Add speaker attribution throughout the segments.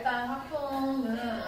Speaker 1: 일단 확통은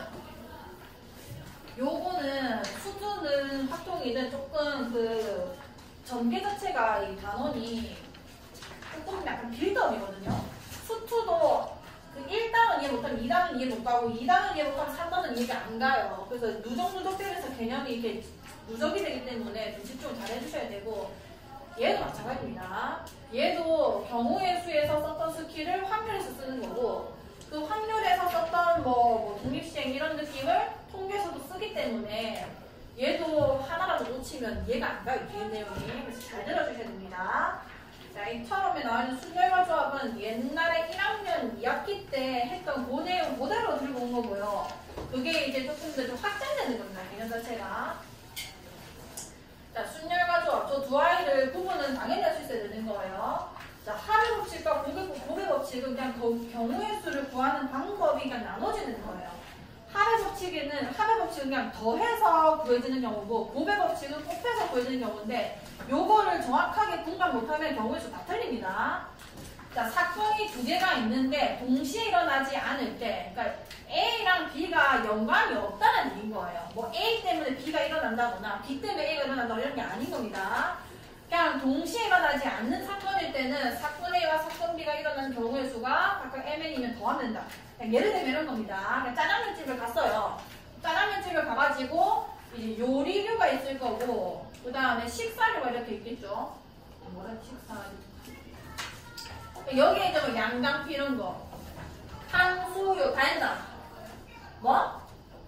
Speaker 1: 요거는 수두는 확통이는 조금 그 전개 자체가 이 단원이 조금 약간 빌드업이거든요. 수투도 그 1단은 이해 못하면 2단은 이해 못가고 2단은 이해 못하면 3단은 이해가 안 가요. 그래서 누적되면서 개념이 이렇게 누적이 되기 때문에 집중 잘 해주셔야 되고, 얘도 마찬가지입니다. 얘도 경우의 수에서 썼던 스킬을 확률에서 쓰는 거고, 그 확률에서 썼던 뭐 독립시행 이런 느낌을 통계에서도 쓰기 때문에 얘도 하나라도 놓치면 이해가 안 가요. 뒤에 내용이. 그래서 잘 들어주셔야 됩니다. 자, 이 처음에 나와있는 순결과 조합은 옛날에 1학년 2학기 때 했던 그 내용 그대로 들고 온 거고요. 그게 이제 조금 더 좀 확장되는 겁니다. 개념 자체가. 자, 순열과 조합. 저 두 아이를 구분은 당연히 할 수 있어야 되는 거예요. 자, 합의 법칙과 고배 법칙은 그냥 경우의 수를 구하는 방법이 그냥 나눠지는 거예요. 합의 법칙은 그냥 더해서 구해지는 경우고, 고배 법칙은 곱해서 구해지는 경우인데, 요거를 정확하게 분간 못하면 경우의 수 다 틀립니다. 자, 사건이 두 개가 있는데 동시에 일어나지 않을 때, 그러니까 A랑 B가 연관이 없다는 얘기인 거예요. 뭐 A 때문에 B가 일어난다거나 B 때문에 A가 일어난다거나 이런 게 아닌 겁니다. 그냥 동시에 일어나지 않는 사건일 때는 사건 A와 사건 B가 일어나는 경우의 수가 각각 MN이면 더하면 된다. 그냥 예를 들면 이런 겁니다. 그냥 짜장면집을 갔어요. 짜장면집을 가가지고 이제 요리류가 있을 거고, 그 다음에 식사류가 이렇게 있겠죠. 뭐라 식사류. 여기에 이제 뭐 양장피 이런 거, 탕수육 다 했나? 뭐?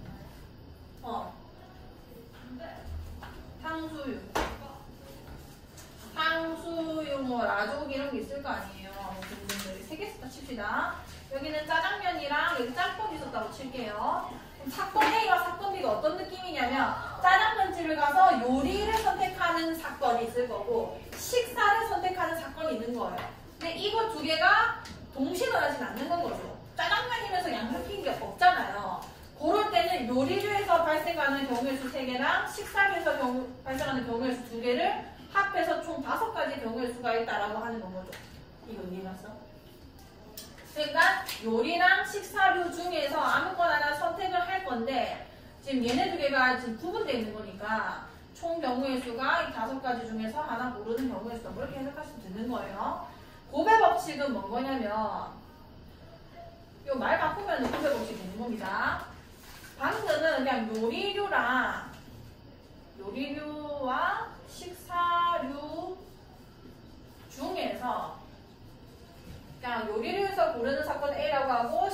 Speaker 1: 탕수육 뭐 라조기 이런 게 있을 거 아니에요. 등등등 세 개 있었다 칩시다. 여기는 짜장면이랑 여기 짬뽕이 있었다고 칠게요. 그럼 사건 A와 사건 B가 어떤 느낌이냐면, 짜장면집을 가서 요리를 선택하는 사건이 있을 거고 식사를 선택하는 사건이 있는 거예요. 근데 이거 두 개가 동시에 일어나진 않는 건 거죠. 짜장면이면서 양념핀 게 없잖아요. 그럴 때는 요리류에서 발생하는 경우의 수 3개랑 식사류에서 발생하는 경우의 수 2개를 합해서 총 5가지 경우의 수가 있다라고 하는 건 거죠. 이거 이해갔어? 그러니까 요리랑 식사류 중에서 아무거나 하나 선택을 할 건데, 지금 얘네 두 개가 지금 구분되어 있는 거니까 총 경우의 수가 이 5가지 중에서 하나 고르는 경우의 수다. 그렇게 해석하시면 되는 거예요. 고배 법칙은 뭔 거냐면, 요 말 바꾸면 고배 법칙이 되는 겁니다. 방금은 그냥 요리류와 식사류 중에서, 그냥 요리류에서 고르는 사건을 A라고 하고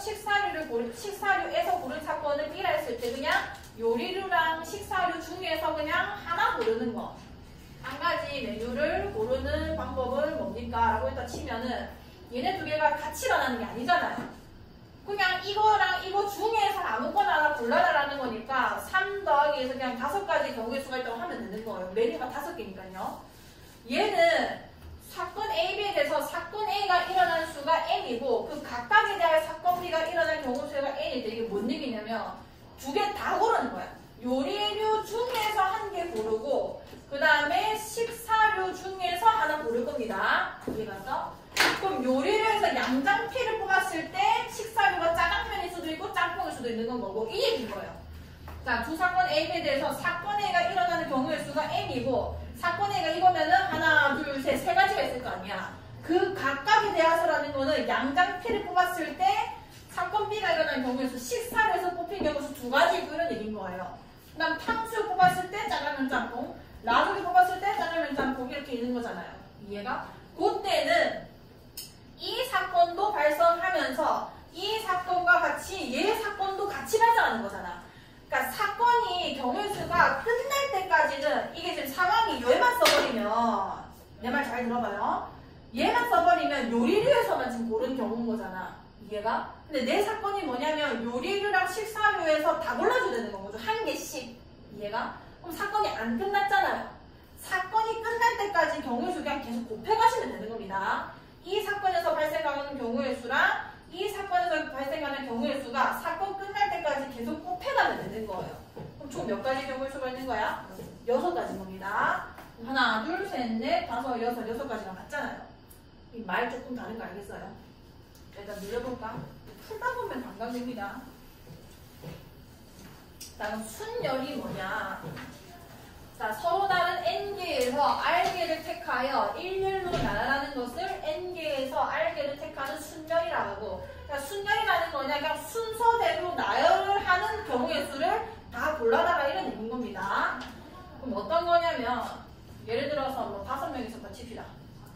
Speaker 1: 식사류에서 고르는 사건을 B라 했을 때 그냥 요리류랑 식사류 중에서 그냥 하나 고르는 거. 한 가지 메뉴를 고르는 방법은 뭡니까? 라고 일단 치면은 얘네 두 개가 같이 일어나는 게 아니잖아요. 그냥 이거랑 이거 중에서 아무거나 하나 골라달라는 거니까 3 더하기에서 그냥 5가지 경우의 수가 있다고 하면 되는 거예요. 메뉴가 5개니까요. 얘는 사건 A, B에 대해서 사건 A가 일어나는 수가 N이고, 그 각각에 대하여 사건 B가 일어날 경우 수가 N일 때 이게 뭔 얘기냐면, 두 개 다 고르는 거야. 요리류 중에서 한 개 고르고, 그 다음에 식사류 중에서 하나 고를 겁니다. 이해갔어? 그럼 요리류에서 양장피를 뽑았을 때 식사류가 짜장면일 수도 있고 짬뽕일 수도 있는 건 뭐고, 이 얘기인 거예요. 자, 두 사건 A에 대해서 사건 A가 일어나는 경우의 수가 N이고, 사건 A가 이거면은 하나, 둘, 셋, 3가지가 있을 거 아니야. 그 각각에 대해서라는 거는 양장피를 뽑았을 때 사건 B가 일어나는 경우의 수, 식사류에서 뽑힌 경우 수 2가지 이런 얘기인 거예요. 그 다음 탕수육 뽑았을 때 짜장면 짬뽕, 라조기 뽑았을 때 짜장면 짬뽕 이렇게 있는 거잖아요. 이해가? 그때는 이 사건도 발생하면서 이 사건과 같이 얘 사건도 같이 발생하는 거잖아. 그러니까 사건이 경우의 수가 끝날 때까지는, 이게 지금 상황이 얘만 써버리면, 내 말 잘 들어봐요. 얘만 써버리면 요리류에서만 지금 고른 경우인 거잖아. 이해가? 근데 내 사건이 뭐냐면 요리류랑 식사류에서 다 골라줘야 되는 거죠. 한 개씩. 이해가? 그럼 사건이 안 끝났잖아요. 사건이 끝날 때까지 경우의 수 그냥 계속 곱해가시면 되는 겁니다. 이 사건에서 발생하는 경우의 수랑 이 사건에서 발생하는 경우의 수가 사건 끝날 때까지 계속 곱해가면 되는 거예요. 그럼 총 몇 가지 경우의 수가 있는 거야? 6가지인 겁니다. 하나, 둘, 셋, 넷, 다섯, 여섯, 6가지가 맞잖아요. 이 말 조금 다른 거 알겠어요? 일단 늘려볼까? 풀다 보면 감각됩니다. 다음 순열이 뭐냐? 자, 서로 다른 n개에서 r개를 택하여 일렬로 나열하는 것을 n개에서 r개를 택하는 순열이라고 하고, 그러니까 순열이라는 거냐? 그냥 순서대로 나열을 하는 경우의 수를 다 골라다가 이런 얘기인 겁니다. 그럼 어떤 거냐면, 예를 들어서 뭐 5명 있었다 칩시다.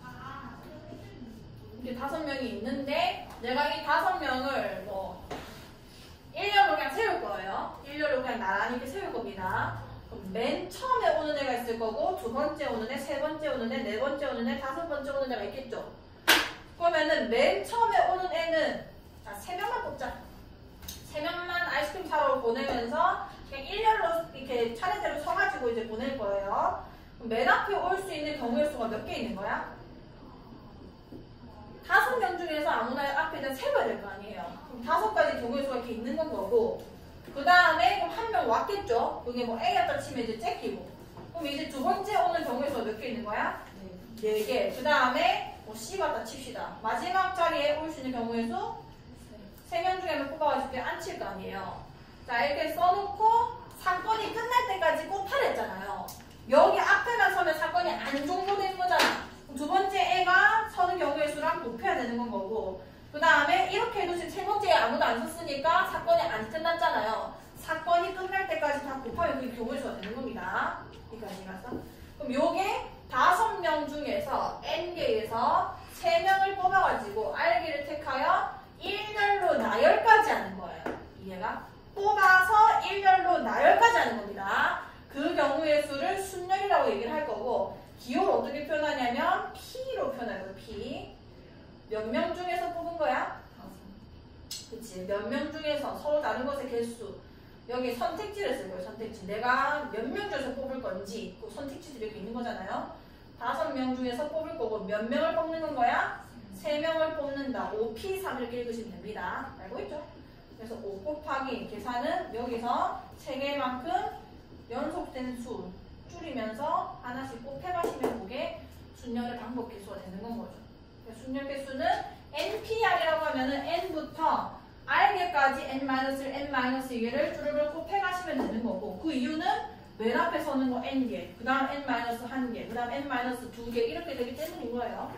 Speaker 1: 이렇게 5명이 있는데, 내가 이 5명을 뭐 일렬로 그냥 세울 거예요. 일렬로 그냥 나란히 이렇게 세울 겁니다. 그럼 맨 처음에 오는 애가 있을 거고, 두 번째 오는 애, 세 번째 오는 애, 네 번째 오는 애, 다섯 번째 오는 애가 있겠죠. 그러면은 맨 처음에 오는 애는 자, 3명만 뽑자. 3명만 아이스크림 사러 보내면서 그냥 일렬로 이렇게 차례대로 서가지고 이제 보낼 거예요. 그럼 맨 앞에 올 수 있는 경우의 수가 몇 개 있는 거야? 5명 중에서 아무나 앞에 일단 세워야 될 거 아니에요. 그럼 5가지 경우의 수가 이렇게 있는 건 거고, 그 다음에 그럼 한 명 왔겠죠? 여기 뭐 A였다 치면 이제 째끼고. 그럼 이제 두 번째 오는 경우의 수가 몇 개 있는 거야? 4개. 그 다음에 뭐 C 왔다 칩시다. 마지막 자리에 올 수 있는 경우의 수? 3명 중에 한 명 뽑아가지고 앉힐 거 아니에요. 자, 이렇게 써놓고 사건이 끝날 때까지 꼽아냈잖아요. 여기 앞에만 서면 사건이 안 종료된 거잖아. 두 번째 애가 서는 경우의 수랑 곱해야 되는 건 거고, 그 다음에 이렇게 해도 지금 세 번째에 아무도 안 썼으니까 사건이 안 끝났잖아요. 사건이 끝날 때까지 다 곱하면 그게 경우의 수가 되는 겁니다. 여기까지 갔어? 그럼 요게 5명 중에서 n개에서 3명을 뽑아가지고 r개를 택하여 일렬로 나열까지 하는 거예요. 이해가? 뽑아서 일렬로 나열까지 하는 겁니다. 그 경우의 수를 순열이라고 얘기를 할 거고, 기호를 어떻게 표현하냐면 P로 표현할 거예요. P. 몇 명 중에서 뽑은 거야? 그치. 몇 명 중에서 서로 다른 것의 개수. 여기 선택지를 쓸 거예요. 선택지. 내가 몇 명 중에서 뽑을 건지 그 선택지들이 이렇게 있는 거잖아요. 5명 중에서 뽑을 거고 몇 명을 뽑는 건 거야? 3명을 뽑는다. 5P3 이렇게 읽으시면 됩니다. 알고 있죠? 그래서 5 곱하기 계산은 여기서 3개만큼 연속된 수 줄이면서 하나씩 곱해가시면 그게 순열의 반복 개수가 되는 건 거죠. 순열 개수는 NPR이라고 하면은 N부터 R개까지 N-1개를 주르륵 곱해가시면 되는 거고, 그 이유는 맨 앞에 서는 거 N개, 그 다음 N-1개, 그 다음 N-2개 이렇게 되기 때문인 거예요.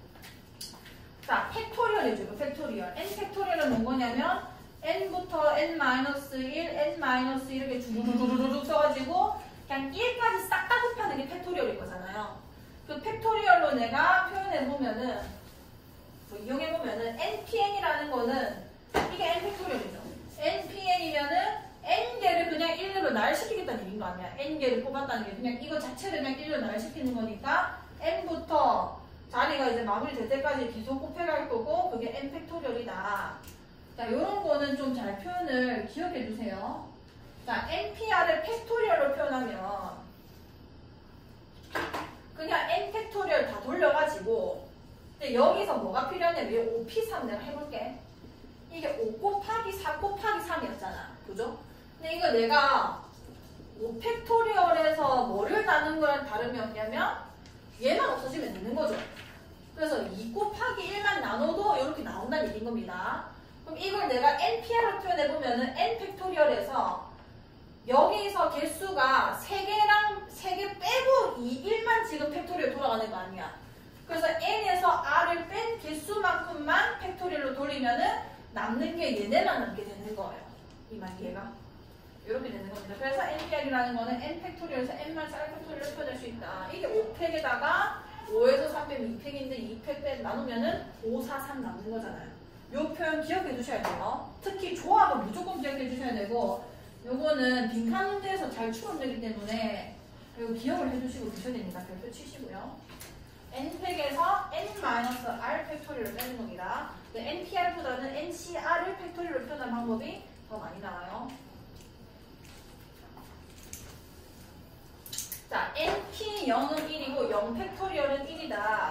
Speaker 1: 자, 팩토리얼이죠. 팩토리얼. N 팩토리얼은 뭐냐면 N부터 N-1, N-1 이렇게 주르륵 써가지고 그냥 1까지 싹 다 곱하는 게 팩토리얼인 거잖아요. 그 팩토리얼로 내가 표현해보면은, 뭐 이용해보면은, NPN이라는 거는, 이게 N 팩토리얼이죠. NPN이면은, N개를 그냥 1로 나열시키겠다는 얘기인 거 아니야. N개를 뽑았다는 게 그냥 이거 자체를 그냥 1로 나열시키는 거니까, N부터 자리가 이제 마무리될 때까지 계속 곱해갈 거고, 그게 N 팩토리얼이다. 자, 요런 거는 좀 잘 표현을 기억해 주세요. 자, NPR을 팩토리얼로 표현하면 그냥 N 팩토리얼 다 돌려가지고, 근데 여기서 뭐가 필요하냐면 5P3 내가 해볼게. 이게 5 곱하기 4 곱하기 3이었잖아. 그죠? 근데 이거 내가 5 팩토리얼에서 뭐를 나눈 거랑 다름이 없냐면 얘만 없어지면 되는 거죠. 그래서 2 곱하기 1만 나눠도 이렇게 나온다는 얘기인 겁니다. 그럼 이걸 내가 NPR로 표현해보면은 N 팩토리얼에서 여기서 개수가 3개 빼고 1만 지금 팩토리얼 돌아가는 거 아니야. 그래서 N에서 R을 뺀 개수만큼만 팩토리얼로 돌리면은 남는 게 얘네만 남게 되는 거예요. 이만 얘가. 이렇게 되는 겁니다. 그래서 NPR이라는 거는 N 팩토리얼에서 N만 쌀 팩토리얼로 표현할 수 있다. 이게 5팩에다가 5에서 3 빼면 2팩인데 2팩 빼 나누면은 5, 4, 3 남는 거잖아요. 요 표현 기억해 두셔야 돼요. 특히 조합은 무조건 기억해 주셔야 되고, 요거는 빈칸 문제에서 잘 추론되기 때문에 이거 기억을 해주시고 두셔야 됩니다. 별표 치시고요. N팩에서 N-R 팩토리얼을 빼는 겁니다. NPR보다는 NCR을 팩토리얼로 표현하는 방법이 더 많이 나와요. 자, NP0은 1이고 0 팩토리얼은 1이다.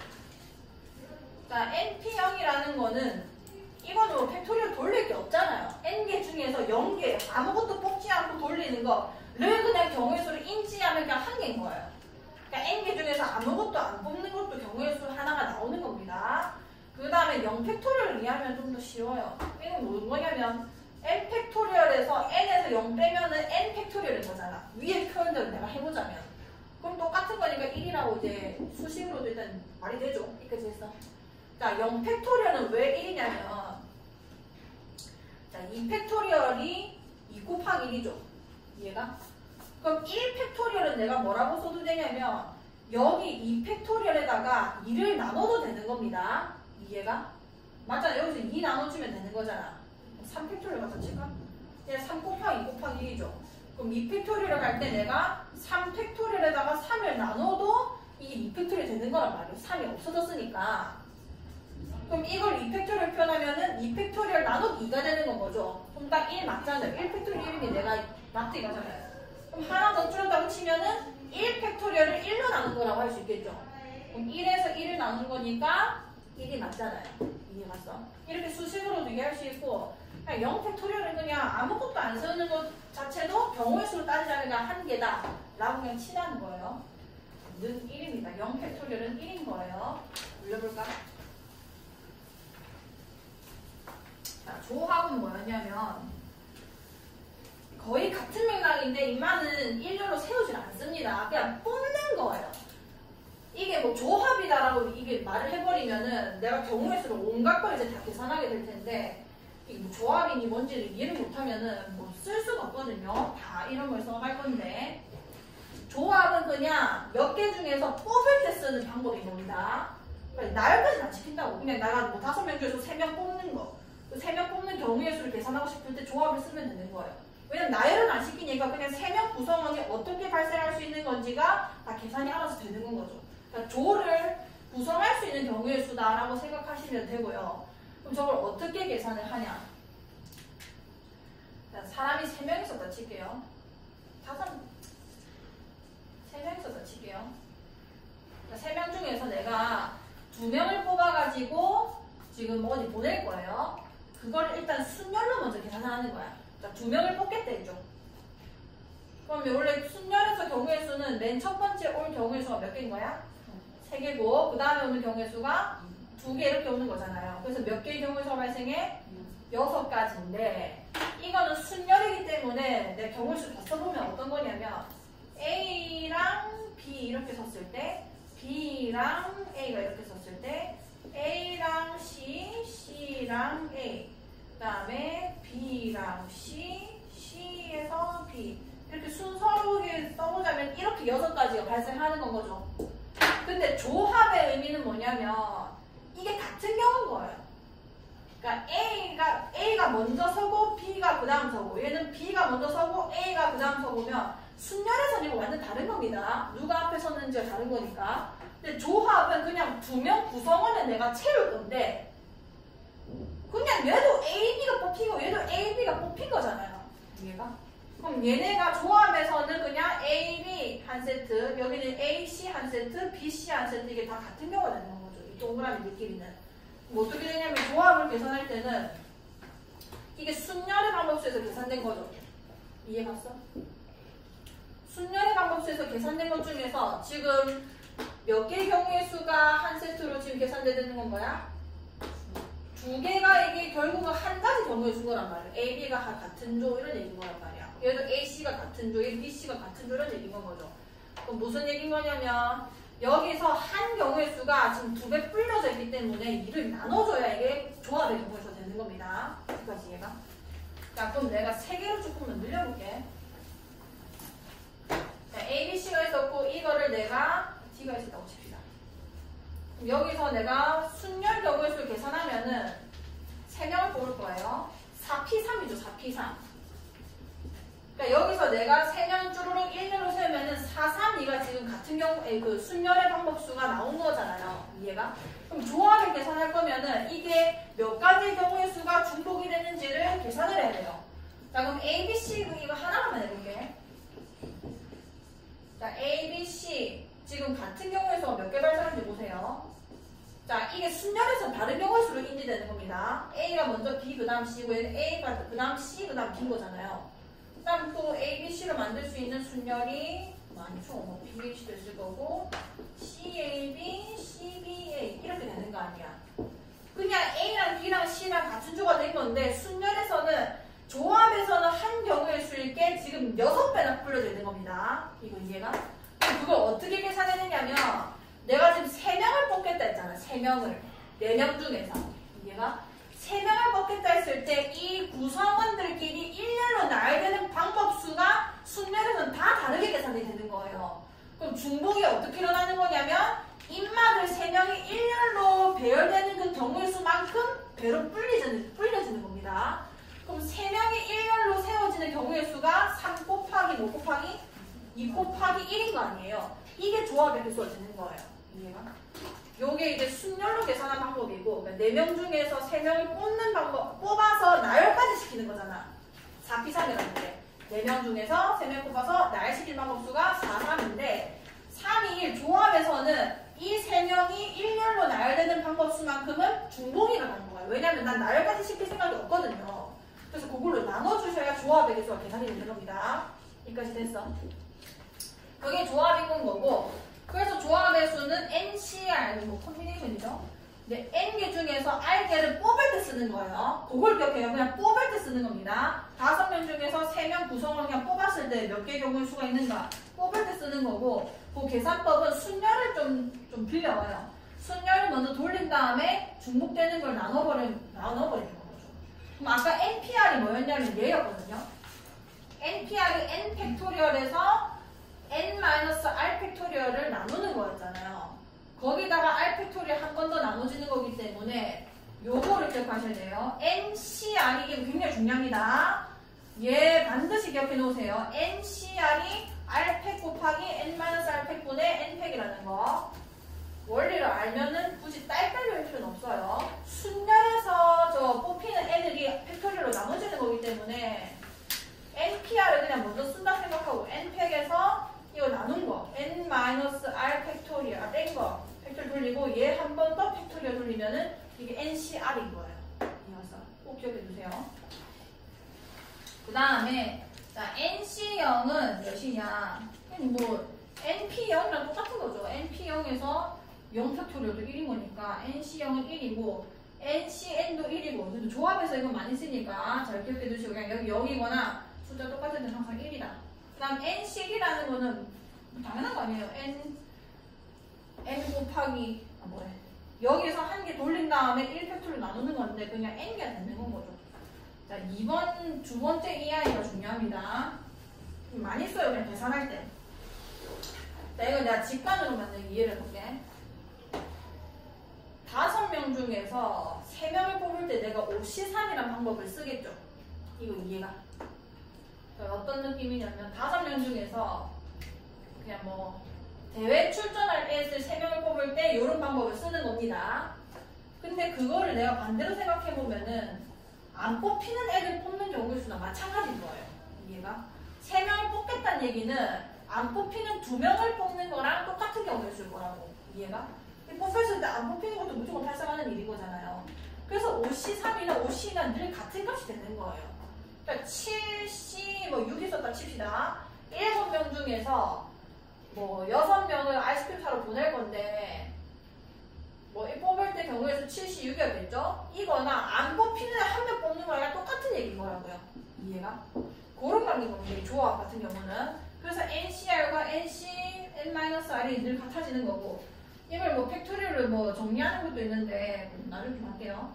Speaker 1: 자, NP0이라는 거는 이거는 뭐 팩토리얼 돌릴 게 없잖아요. N개 중에서 0개 아무것도 뽑지 않고 돌리는 거를 그냥 경우의 수를 인지하면 그냥 한 개인 거예요. 그러니까 N개 중에서 아무것도 안 뽑는 것도 경우의 수 하나가 나오는 겁니다. 그 다음에 0팩토리얼을 이해하면 좀 더 쉬워요. 이건 뭐냐면 n 팩토리얼에서 n에서 0 빼면은 n 팩토리얼인 거잖아. 위에 표현대로 내가 해보자면. 그럼 똑같은 거니까 1이라고 이제 수식으로도 일단 말이 되죠. 여기까지 했어. 자, 0 팩토리얼은 왜 1이냐면 자, 2 팩토리얼이 2 곱하기 1이죠. 이해가? 그럼 1 팩토리얼은 내가 뭐라고 써도 되냐면 여기 2 팩토리얼에다가 2를 나눠도 되는 겁니다. 이해가? 맞잖아. 여기서 2 나눠주면 되는 거잖아. 3 팩토리얼 갖다 칠까? 그냥 3 곱하기 2 곱하기 1이죠. 그럼 2 팩토리얼을 할 때 내가 3 팩토리얼에다가 3을 나눠도 이게 2 팩토리얼 되는 거란 말이에요. 3이 없어졌으니까. 그럼 이걸 2 팩토리얼 표현하면은 2 팩토리얼 나누기 2가 되는 건 거죠. 그럼 딱 1 맞잖아요. 1 팩토리얼 1이면 내가 맞지 이거잖아요. 그럼 하나 더 줄였다고 치면은 1 팩토리얼을 1로 나눈 거라고 할 수 있겠죠. 그럼 1에서 1을 나눈 거니까 1이 맞잖아요. 이해 갔어? 이렇게 수식으로도 이해할 수 있고 그냥 0 팩토리얼은 그냥 아무것도 안 세우는 것 자체도 경우의 수로 따지자면 그냥 한 개다 라고 그냥 치라는 거예요. 는 1입니다. 0 팩토리얼은 1인 거예요. 올려볼까? 자, 조합은 뭐였냐면 거의 같은 맥락인데 이만은 일렬로 세우질 않습니다. 그냥 뽑는 거예요. 이게 뭐 조합이다라고 이게 말을 해버리면은 내가 경우의 수를 온갖 걸 이제 다 계산하게 될 텐데 이게 뭐 조합이니 뭔지를 이해를 못하면은 뭐 쓸 수가 없거든요. 다 이런 걸 써갈 건데 조합은 그냥 몇 개 중에서 뽑을 때 쓰는 방법인 겁니다. 그러니까 나열까지는 안 시킨다고. 그냥 내가 뭐 5명 중에서 3명 뽑는 거. 그 3명 뽑는 경우의 수를 계산하고 싶을 때 조합을 쓰면 되는 거예요. 왜냐면 나열은 안 시키니까 그냥 3명 구성원이 어떻게 발생할 수 있는 건지가 다 계산이 알아서 되는 건 거죠. 그러니까 조를 구성할 수 있는 경우의 수다라고 생각하시면 되고요. 그럼 저걸 어떻게 계산을 하냐? 사람이 3명 있었다 칠게요. 3명 있었다 칠게요. 3명 중에서 내가 2명을 뽑아가지고 지금 어디 보낼 거예요. 그걸 일단 순열로 먼저 계산하는 거야. 자, 2명을 뽑겠다 했죠. 그럼 원래 순열에서 경우의 수는 맨 첫 번째 올 경우의 수가 몇 개인 거야? 3개고 그 다음에 오는 경우의 수가 2개 이렇게 오는 거잖아요. 그래서 몇 개의 경우의 수가 발생해? 6가지인데 이거는 순열이기 때문에 내 경우의 수 다 써보면 어떤 거냐면 A랑 B 이렇게 썼을 때 B랑 A가 이렇게 썼을 때 A랑 C, C랑 A 그 다음에 B랑 C, C에서 B 이렇게 순서로 써보자면 이렇게 6가지가 발생하는 건 거죠. 근데 조합의 의미는 뭐냐면 이게 같은 경우인 거예요. 그러니까 A가 먼저 서고 B가 그 다음 서고 얘는 B가 먼저 서고 A가 그 다음 서고면 순열에서는 이거 완전 다른 겁니다. 누가 앞에 섰는지가 다른 거니까. 근데 조합은 그냥 2명 구성원을 내가 채울 건데 그냥 얘도 A, B가 뽑히고 얘도 A, B가 뽑힌 거잖아요. 이해가? 그럼 얘네가 조합에서는 그냥 A, B 한 세트 여기는 A, C 한 세트, B, C 한 세트 이게 다 같은 경우가 되는 거죠. 이 동그라미들끼리는. 뭐 어떻게 되냐면 조합을 계산할 때는 이게 순열의 방법수에서 계산된 거죠. 이해 갔어? 순열의 방법수에서 계산된 것 중에서 지금 몇 개의 경우의 수가 한 세트로 지금 계산되는 건 거야? 2개가 이게 결국은 한 가지 경우의 수인 거란 말이야. A, B가 같은 조 이런 얘기인 거란 말이야. 얘도 A, C가 같은 조, 얘도 B, C가 같은 조 이런 얘기인 거죠. 그럼 무슨 얘기인 거냐면 여기서 한 경우의 수가 지금 2배 불려져 있기 때문에 이를 나눠줘야 이게 조합의 경우의 수가 되는 겁니다. 여기까지 이해가? 자, 그럼 내가 3개로 조금만 늘려볼게. 자, A, B, C가 있었고 이거를 내가 D가 있었다고 칩시다. 그럼 여기서 내가 순열 경우의 수를 계산하면은 3명을 뽑을 거예요. 4P3이죠. 4P3. 그러니까 여기서 내가 3명 쭈루룩 1렬로 세우면은 4, 3, 2가 지금 같은 경우에 그 순열의 방법수가 나온 거잖아요. 이해가? 그럼 조합을 계산할 거면은 이게 몇 가지 경우의 수가 중복이 되는지를 계산을 해야 돼요. 자, 그럼 A, B, C 이거 하나만 해볼게. 자, A, B, C 지금 같은 경우의 수가 몇 개 발생하는지 보세요. 자, 이게 순열에서 다른 경우의 수로 인지되는 겁니다. A가 먼저 B, 그 다음 C고 얘는 A가 그 다음 C, 그 다음 B인 거잖아요. 그 다음 또 A, B, C로 만들 수 있는 순열이 많죠. 뭐 B, A, C도 있을 거고 C, A, B, C, B, A 이렇게 되는 거 아니야. 그냥 A랑 B랑 C랑 같은 조가 된 건데 순열에서는 조합에서는 한 경우의 수일 게 지금 6배나 불려져 있는 겁니다. 이거 이해가? 그걸 어떻게 계산해내냐면 내가 지금 3명을 뽑겠다 했잖아. 3명을. 4명 중에서. 이해가? 3명을 뽑겠다 했을 때 이 구성원들끼리 일렬로 나야 되는 방법수가 순열에서는 다 다르게 계산이 되는 거예요. 그럼 중복이 어떻게 일어나는 거냐면 인마들 3명이 일렬로 배열되는 그 경우의 수만큼 배로 불려지는 겁니다. 그럼 3명이 일렬로 세워지는 경우의 수가 3 곱하기 뭐 곱하기 2 곱하기 1인 거 아니에요. 이게 조합의 개수가 되는 거예요. 이해가? 요게 이제 순열로 계산한 방법이고, 그러니까 4명 중에서 3명을 뽑는 방법, 뽑아서 나열까지 시키는 거잖아. 4P3이라는데 4명 중에서 3명 뽑아서 나열시키는 방법수가 4, 3인데 3, 2, 1 조합에서는 이 3명이 일렬로 나열되는 방법수만큼은 중복이 일어나는 거예요. 왜냐면 난 나열까지 시킬 생각이 없거든요. 그래서 그걸로 나눠주셔야 조합의 개수가 계산이 되는 겁니다. 여기까지 됐어. 그게 조합인 거고, 그래서 조합의 수는 NCR, 뭐 콤비네이션이죠. 네, N개 중에서 R개를 뽑을 때 쓰는 거예요. 그걸 기억해요. 그냥 뽑을 때 쓰는 겁니다. 5명 중에서 3명 구성을 그냥 뽑았을 때 몇 개의 경우의 수가 있는가 뽑을 때 쓰는 거고, 그 계산법은 순열을 좀 빌려와요. 순열을 먼저 돌린 다음에 중복되는 걸 나눠버리는 거죠. 그럼 아까 NPR이 뭐였냐면 얘였거든요. NPR이 N 팩토리얼에서 N-R 팩토리얼을 나누는 거였잖아요. 거기다가 R 팩토리얼 한 번 더 나눠지는 거기 때문에 요거를 기억하셔야 돼요. NCR이 이게 굉장히 중요합니다. 얘 반드시 기억해 놓으세요. NCR이 R팩 곱하기 N-R팩분의 N팩이라는 거. 원리를 알면은 굳이 딸딸 외울 필요는 없어요. 순열에서 저 뽑히는 애들이 팩토리얼로 나눠지는 거기 때문에 NPR을 그냥 먼저 쓴다 생각하고 N팩에서 이거 나눈 거 N-R 팩토리얼 뺀 거 팩토리얼 돌리고 얘 한 번 더 팩토리얼 돌리면은 이게 NCR인 거예요. 이어서 꼭 기억해 두세요. 그 다음에 NC0은 몇이냐? 뭐 NP0이랑 똑같은 거죠. NP0에서 0 팩토리얼도 1인 거니까 NC0은 1이고 NCN도 1이고. 근데 조합에서 이거 많이 쓰니까 잘 기억해 두시고 그냥 여기 0이거나 숫자 똑같을 때는 항상 1이다. 그 다음 NC1이라는 거는 당연한 거 아니에요. N 곱하기 여기서 한 개 돌린 다음에 1팩토리얼 나누는 건데 그냥 N개가 되는 건 거죠. 자, 2번 두 번째 EI가 중요합니다. 많이 써요. 그냥 계산할 때. 자, 이거 내가 직관으로 만든 이해를 해볼게. 5명 중에서 3명을 뽑을 때 내가 5C3이라는 방법을 쓰겠죠. 이거 이해가? 어떤 느낌이냐면 5명 중에서 그냥 뭐 대회 출전할 애들 3명을 뽑을 때 이런 방법을 쓰는 겁니다. 근데 그거를 내가 반대로 생각해보면은 안 뽑히는 애들 뽑는 경우의 수나 마찬가지인 거예요. 이해가? 3명을 뽑겠다는 얘기는 안 뽑히는 2명을 뽑는 거랑 똑같은 경우의 수일 거라고. 이해가? 뽑혔을 때 안 뽑히는 것도 무조건 발생하는 일인 거잖아요. 그래서 5C3이나 5C나 늘 같은 값이 되는 거예요. 그러니까 7C, 6 있었다 칩시다. 7명 중에서 6명을 아이스크림 사러 보낼 건데 뽑을 때 경우에서 7C 6이었겠죠? 이거나 안 뽑히는 한 명 뽑는 거랑 똑같은 얘기인 거라고요. 이해가? 그런 관계인 겁니다. 이 조합 같은 경우는. 그래서 NCR과 NC, N-R이 늘 같아지는 거고 이걸 팩토리얼을 정리하는 것도 있는데 나중에 좀 할게요.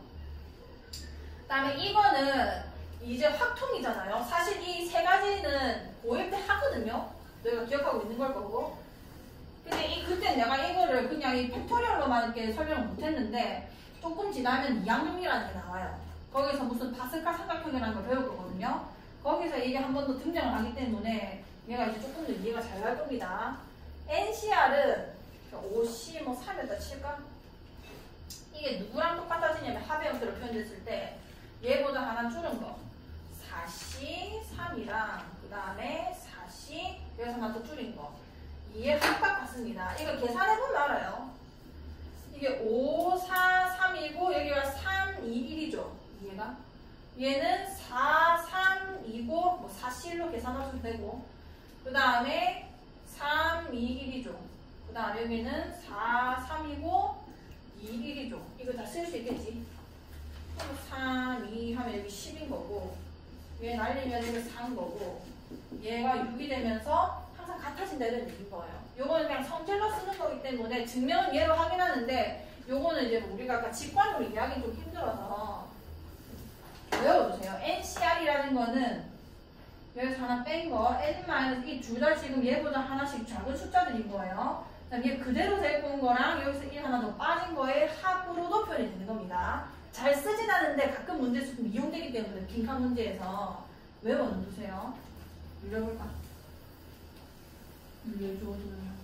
Speaker 1: 그 다음에 이거는 이제 확통이잖아요. 사실 이 세 가지는 고1 때 하거든요. 내가 기억하고 있는 걸 거고. 근데 그때 내가 이거를 그냥 이 팩토리얼로만 이렇게 설명을 못했는데 조금 지나면 2학년이라는 게 나와요. 거기서 무슨 파스칼 삼각형이라는 걸 배울 거거든요. 거기서 이게 한 번 더 등장을 하기 때문에 얘가 이제 조금 더 이해가 잘 갈 겁니다. NCR은 5C 3이었다 칠까? 이게 누구랑 똑같아지냐면 합의 형태로 표현됐을 때 얘보다 하나 줄은 거 4C 3이랑 그 다음에 4C 여기서 하나 더 줄인 거 이게 합각 같습니다. 이거 계산해보면 알아요. 이게 5, 4, 3이고 여기가 3, 2, 1이죠. 이해가? 얘는 4, 3, 2고 4C로 계산하셔도 되고 그 다음에 3, 2, 1이죠. 그 다음에 여기는 4, 3이고 2, 1이죠. 이거 다 쓸 수 있겠지? 3, 2 하면 여기 10인 거고, 얘 날리면 여기 4인 거고, 얘가 6이 되면서 항상 같아진다는 얘기인 거예요. 요거는 그냥 성질로 쓰는 거기 때문에 증명은 얘로 확인하는데, 요거는 이제 우리가 아까 직관으로 이해하기 좀 힘들어서 외워주세요. NCR이라는 거는 여기서 하나 뺀 거, N- 이 둘 다 지금 얘보다 하나씩 작은 숫자들인 거예요. 그다음 얘 그대로 데리고 온 거랑 여기서 1 하나 더 빠진 거의 합으로도 표현이 되는 겁니다. 잘 쓰진 않는데 가끔 문제에서 좀 이용되기 때문에 빈칸 문제에서 외워놓으세요. 눌려볼까? 눌려줘줘요.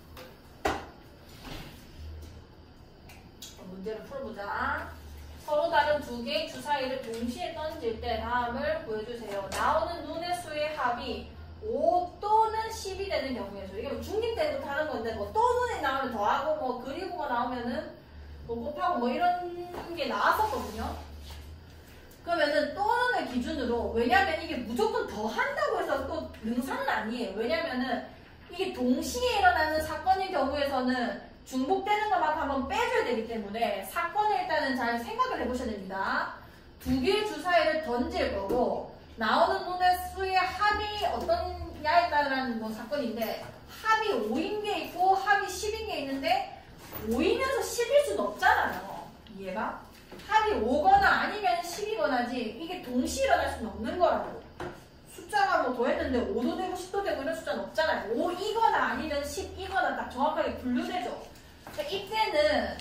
Speaker 1: 문제를 풀어보자. 서로 다른 두 개의 주사위를 동시에 던질 때 다음을 보여주세요. 나오는 눈의 수의 합이 5 또는 10이 되는 경우에서 이게 중립 때부터 하는 건데 뭐 또는이 나오면 더하고 뭐 그리고가 나오면은 뭐 곱하고 뭐 이런 게 나왔었거든요. 그러면은 또는을 기준으로 왜냐면 이게 무조건 더 한다고 해서 또 능사는 아니에요. 왜냐면은 이게 동시에 일어나는 사건의 경우에서는 중복되는 것만 한번 빼줘야 되기 때문에 사건을 일단은 잘 생각을 해보셔야 됩니다. 두 개의 주사위를 던질 거고 나오는 눈의 수의 합이 어떠냐에 따른 뭐 사건인데 합이 5인 게 있고 합이 10인 게 있는데 5이면서 10일 수는 없잖아요. 이해가? 합이 5거나 아니면 10이거나지 이게 동시에 일어날 수는 없는 거라고. 숫자가 뭐 더했는데 5도 되고 10도 되고 이런 숫자는 없잖아요. 5이거나 아니면 10이거나 딱 정확하게 분류되죠. 이때는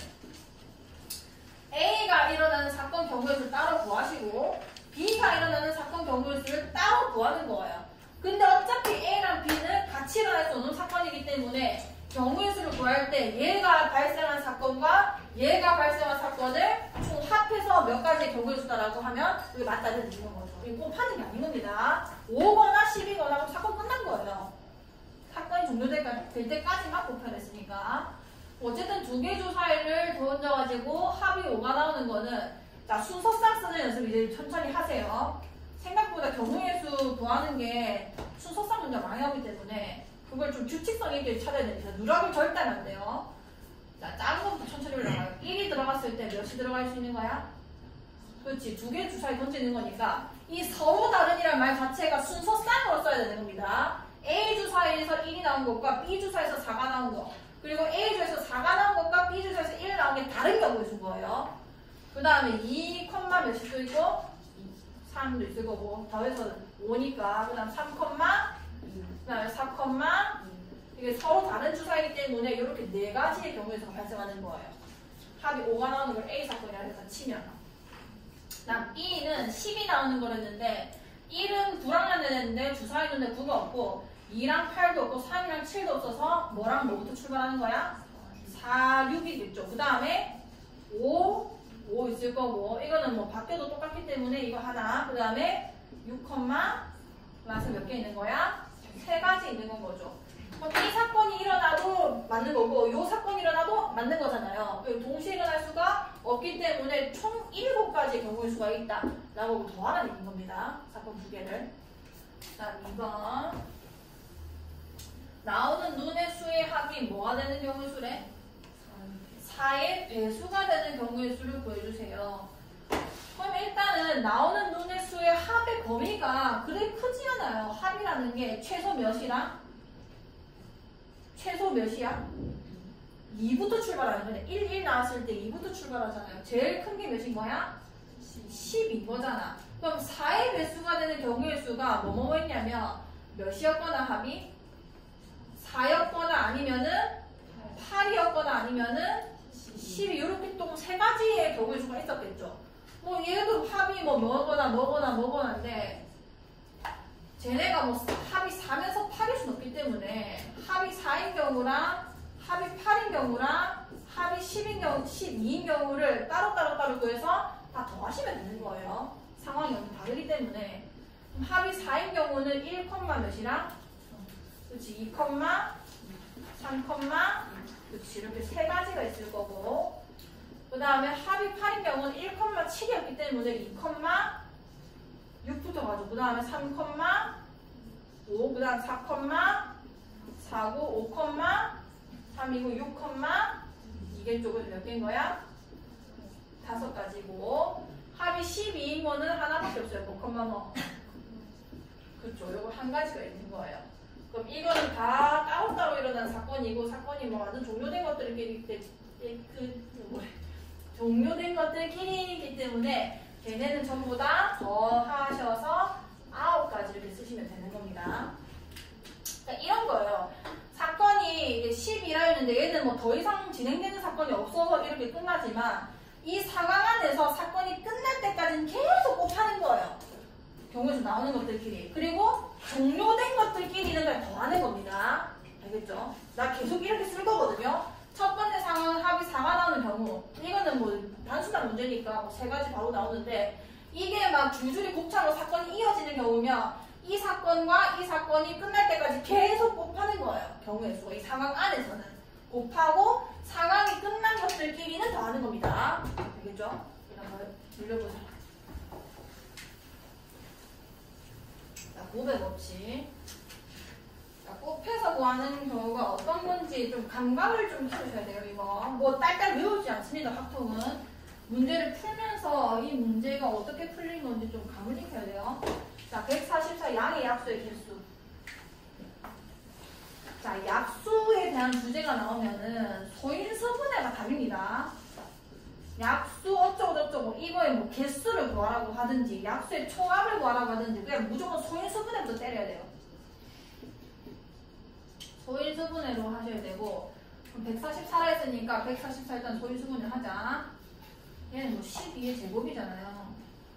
Speaker 1: A가 일어나는 사건 경우의 수를 따로 구하시고 B가 일어나는 사건 경우의 수를 따로 구하는 거예요. 근데 어차피 A랑 B는 같이 일어날 수 없는 사건이기 때문에 경우의 수를 구할 때 얘가 발생한 사건과 얘가 발생한 사건을 총 합해서 몇 가지의 경우의 수다라고 하면 그게 맞다는 얘기인 거죠. 이거 곱하는 게 아닌 겁니다. 5거나 10이거나 사건 끝난 거예요. 사건이 종료될 때까지만 곱해냈으니까. 어쨌든 두 개 주사위를 던져가지고 합이 5가 나오는 거는 자 순서상 쓰는 연습 이제 천천히 하세요. 생각보다 경우의 수 구하는 게 순서상 문제 많이 나오기 때문에 그걸 좀 규칙성 있게 찾아야 됩니다. 누락을 절대 안 돼요. 자 작은 것부터 천천히 올라가요. 1이 들어갔을 때 몇이 들어갈 수 있는 거야? 그렇지. 두 개 주사위 던지는 거니까 이 서로 다른이란 말 자체가 순서상으로 써야 되는 겁니다. A 주사위에서 1이 나온 것과 B 주사위에서 4가 나온 거 그리고 A 주에서 4가 나온 것과 B 주에서 1 나온 게 다른 경우에 준 거예요. 그 다음에 2, 몇일 수도 있고 3도 있을 거고 더해서 5니까 그 다음 3, 그 다음에 4, 이게 서로 다른 주사이기 때문에 이렇게 네 가지의 경우에서 발생하는 거예요. 합이 5가 나오는 걸 A 사건이라 해서 치면 다음 B는 10이 나오는 거랬는데 1은 9랑 나는데 주사위 눈에 9가 없고 2랑 8도 없고 3이랑 7도 없어서 뭐랑 뭐부터 출발하는 거야? 4, 6이겠죠. 그 다음에 5 있을 거고 이거는 뭐 바뀌어도 똑같기 때문에 이거 하나 그 다음에 6, 플러스 몇 개 있는 거야? 3가지 있는 건 거죠. 그럼 이 사건이 일어나도 맞는 거고 이 사건이 일어나도 맞는 거잖아요. 동시에 일어날 수가 없기 때문에 총 7가지의 경우의 수가 있다 라고 더하라는 얘기인 겁니다. 사건 두 개를. 자 2번 나오는 눈의 수의 합이 뭐가 되는 경우의 수래? 4의 배수가 되는 경우의 수를 구해주세요. 그럼 일단은 나오는 눈의 수의 합의 범위가 그렇게 크지 않아요. 합이라는 게 최소 몇이랑? 최소 몇이야? 2부터 출발하는 거네. 1 나왔을 때 2부터 출발하잖아요. 제일 큰 게 몇인 거야? 10인 거잖아. 그럼 4의 배수가 되는 경우의 수가 뭐뭐 했냐면 몇이었거나 합이? 4였거나 아니면은 8이었거나 아니면은 10이 이렇게 또 세 가지의 경우의 수가 있었겠죠. 뭐 얘도 합이 뭐거나인데 쟤네가 뭐 합이 4면서 8일 수는 없기 때문에 합이 4인 경우랑 합이 8인 경우랑 합이 10인 경우, 12인 경우를 따로 구해서 다 더하시면 되는 거예요. 상황이 너무 다르기 때문에 합이 4인 경우는 1, 몇이랑 그렇지 2, 3, 그렇지 이렇게 세 가지가 있을 거고 그 다음에 합이 8인 경우는 1,7이었기 때문에 2,6부터 가죠. 그 다음에 3, 5, 그 다음 4, 4고 5, 3이고 6, 이게 쪽은 몇 개인 거야? 5가지고 합이 12인 거는 하나밖에 없어요. 뭐. 그렇죠. 요거 한 가지가 있는 거예요. 그럼 이거는 다 따로따로 일어난 사건이고 사건이 뭐 완전 종료된 것들끼리 종료된 것들끼리이기 때문에 걔네는 전부 다 더하셔서 9가지 이렇게 쓰시면 되는 겁니다. 그러니까 이런 거예요. 사건이 이게 12라였는데 얘는 뭐 더 이상 진행되는 사건이 없어서 이렇게 끝나지만 이 상황 안에서 사건이 끝날 때까지는 계속 곱하는 거예요. 경우에서 나오는 것들끼리. 그리고 종료된 것들끼리는 그냥 더하는 겁니다. 알겠죠? 나 계속 이렇게 쓸 거거든요. 첫 번째 상황은 합이 4가 나오는 경우. 이거는 뭐 단순한 문제니까 뭐 3가지 바로 나오는데 이게 막 줄줄이 곱차로 사건이 이어지는 경우면 이 사건과 이 사건이 끝날 때까지 계속 곱하는 거예요. 경우의 수가. 이 상황 안에서는. 곱하고 상황이 끝난 것들끼리는 더하는 겁니다. 알겠죠? 이런 거 눌려보세요. 자, 곱의 법칙. 자, 곱해서 구하는 경우가 어떤 건지 좀 감각을 좀 키우셔야 돼요, 이거. 뭐 딸딸 외우지 않습니다, 학통은. 문제를 풀면서 이 문제가 어떻게 풀린 건지 좀 감을 익혀야 돼요. 자, 144 양의 약수의 개수. 자, 약수에 대한 주제가 나오면은 소인수분해가 답입니다. 약수 어쩌고저쩌고 이거에 뭐 개수를 구하라고 하든지 약수의 총합을 구하라고 하든지 그냥 무조건 소인수분해부터 때려야 돼요. 소인수분해로 하셔야 되고 144라 했으니까 144 일단 소인수분해 하자. 얘는 뭐 12의 제곱이잖아요.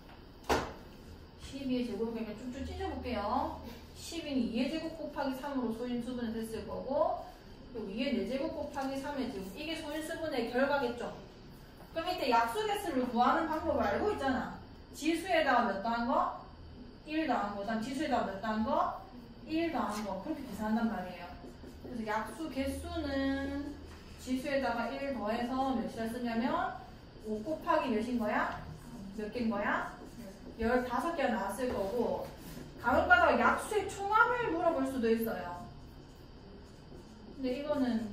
Speaker 1: 12의 제곱이니까 쭉쭉 찢어볼게요. 12는 2의 제곱 곱하기 3으로 소인수분해 됐을 거고 그리고 2의 4제곱 곱하기 3의 제곱 이게 소인수분해의 결과겠죠. 그럼 이때 약수개수를 구하는 방법을 알고 있잖아. 지수에다가 몇 더한 거? 1 더한 거. 다음 지수에다가 몇 더한 거? 1 더한 거. 그렇게 계산한단 말이에요. 그래서 약수 개수는 지수에다가 1 더해서 몇이라 쓰냐면 5 곱하기 몇인 거야? 몇 개인 거야? 15개가 나왔을 거고 가끔가다가 약수의 총합을 물어볼 수도 있어요. 근데 이거는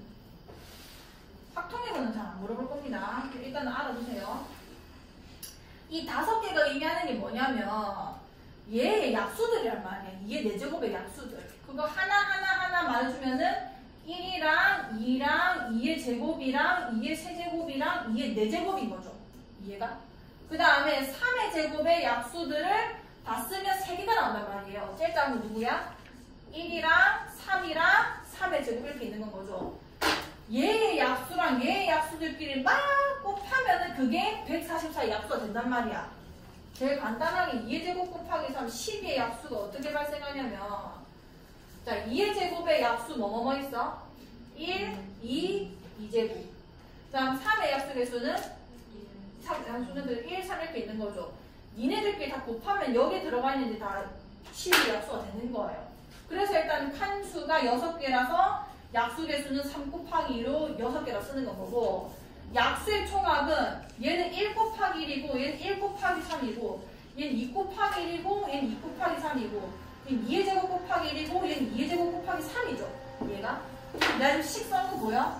Speaker 1: 확통에서는 잘 안 물어볼 겁니다. 일단은 알아두세요. 이 5개가 의미하는 게 뭐냐면 얘의 약수들이란 말이에요. 얘의 4제곱의 약수들. 그거 하나 말해주면은 1이랑 2랑 2의 제곱이랑 2의 세제곱이랑 2의 4제곱인 거죠. 이해가? 그 다음에 3의 제곱의 약수들을 다 쓰면 3개가 나온단 말이에요. 제일 작은 건 누구야? 1이랑 3이랑 3의 제곱 이렇게 있는 건 거죠. 얘의 약수랑 얘의 약수들끼리 막 곱하면은 그게 144의 약수가 된단 말이야. 제일 간단하게 2의 제곱 곱하기 3, 12의 약수가 어떻게 발생하냐면 자, 2의 제곱의 약수 뭐뭐뭐 있어? 1, 2, 2제곱. 그 다음 3의 약수 개수는 3, 1, 3 이렇게 있는 거죠. 니네들끼리 다 곱하면 여기 들어가 있는데 다 12의 약수가 되는 거예요. 그래서 일단 칸수가 6개라서 약수 개수는 3 곱하기 2로 6개라 쓰는 거고 약수의 총합은 얘는 1 곱하기 1이고 얘는 1 곱하기 3이고 얘는 2 곱하기 1이고 얘는 2 곱하기 3이고 얘는 2의 제곱 곱하기 1이고 얘는 2의 제곱 곱하기 3이죠. 얘가 내가 지금 식 써는 거 보여?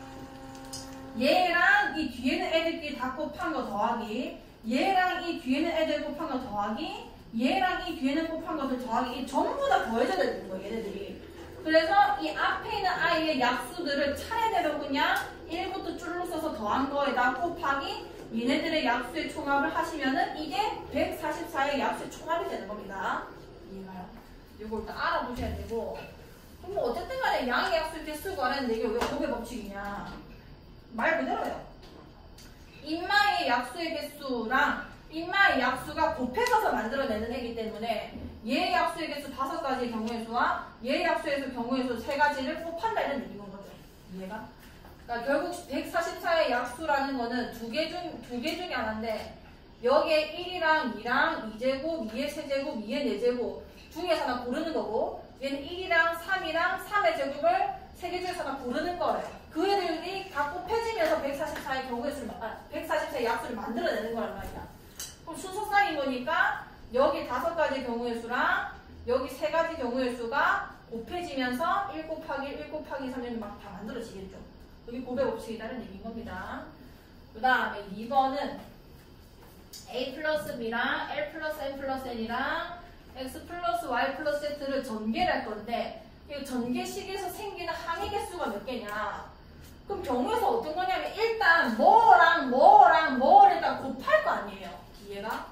Speaker 1: 얘랑 이 뒤에는 애들끼리 다 곱한 거 더하기 얘랑 이 뒤에는 애들 곱한 거 더하기 얘랑 이 뒤에는 곱한 것을 더하기 이 전부 다 더해져야 되는 거예요. 얘네들이. 그래서 이 앞에 있는 아이의 약수들을 차례대로 그냥 1부터 줄로 써서 더한 거에다 곱하기 얘네들의 약수의 총합을 하시면은 이게 144의 약수의 총합이 되는 겁니다. 이해가요? 이걸 일단 알아두셔야 되고 뭐 어쨌든 간에 양의 약수 이렇게 쓰고 하는데 이게 왜 곱의 법칙이냐 말 그대로요. 인마의 약수의 개수랑 인마의 약수가 곱해져서 만들어내는 애기 때문에 얘의 약수의 개수 5가지의 경우의 수와 얘의 약수의 경우의 수 3가지를 곱한다 이런 느낌인 거죠. 이해가? 그러니까 결국 144의 약수라는 거는 두 개 중에 하나인데 여기에 1이랑 2랑 2제곱, 2의 세제곱, 2의 4제곱 중에서 하나 고르는 거고 얘는 1이랑 3이랑 3의 제곱을 3개 중에서 하나 고르는 거예요. 그 애들이 다 곱해지면서 144의 경우의 수를 144의 약수를 만들어내는 거란 말이야. 그럼 순서상인 거니까 여기 5가지 경우의 수랑 여기 3가지 경우의 수가 곱해지면서 1 곱하기 1 곱하기 3이 막 다 만들어지겠죠. 여기 곱의 법칙이라는 얘기인 겁니다. 그 다음에 2번은 A 플러스 B랑 L 플러스 M 플러스 N이랑 X 플러스 Y 플러스 Z를 전개를 할 건데 이 전개식에서 생기는 항의 개수가 몇 개냐? 그럼 경우에서 어떤 거냐면 일단 뭐를 일단 곱할 거 아니에요. 이해가?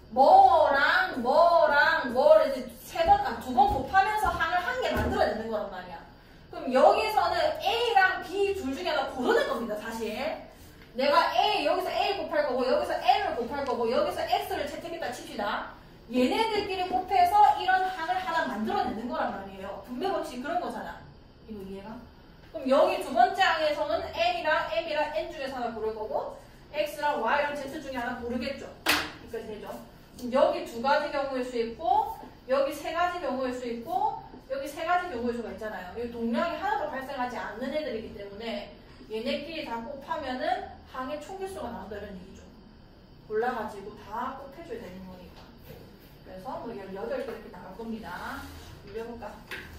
Speaker 1: 뭐를 이제 두 번 곱하면서 항을 한 개 만들어내는 거란 말이야. 그럼 여기서는 A랑 B 둘 중에 하나 고르는 겁니다, 사실. 내가 여기서 A 곱할 거고, 여기서 M을 곱할 거고, 여기서 X를 채택했다 칩시다. 얘네들끼리 곱해서 이런 항을 하나 만들어내는 거란 말이에요. 분배 법칙이 그런 거잖아. 이거 이해가? 그럼 여기 두 번째 항에서는 N이랑 M이랑 N 중에서 하나 고를 거고, X랑 Y랑 Z 중에 하나 고르겠죠. 여기까지 되죠. 여기 두 가지 경우일 수 있고, 여기 세 가지 경우일 수 있고, 여기 세 가지 경우일 수가 있잖아요. 여기 동량이 하나도 발생하지 않는 애들이기 때문에 얘네끼리 다 곱하면은 항의 총개수가 나온다는 얘기죠. 골라가지고 다 곱해줘야 되는 거니까. 그래서 뭐 18개 이렇게 나갈 겁니다. 읽어볼까?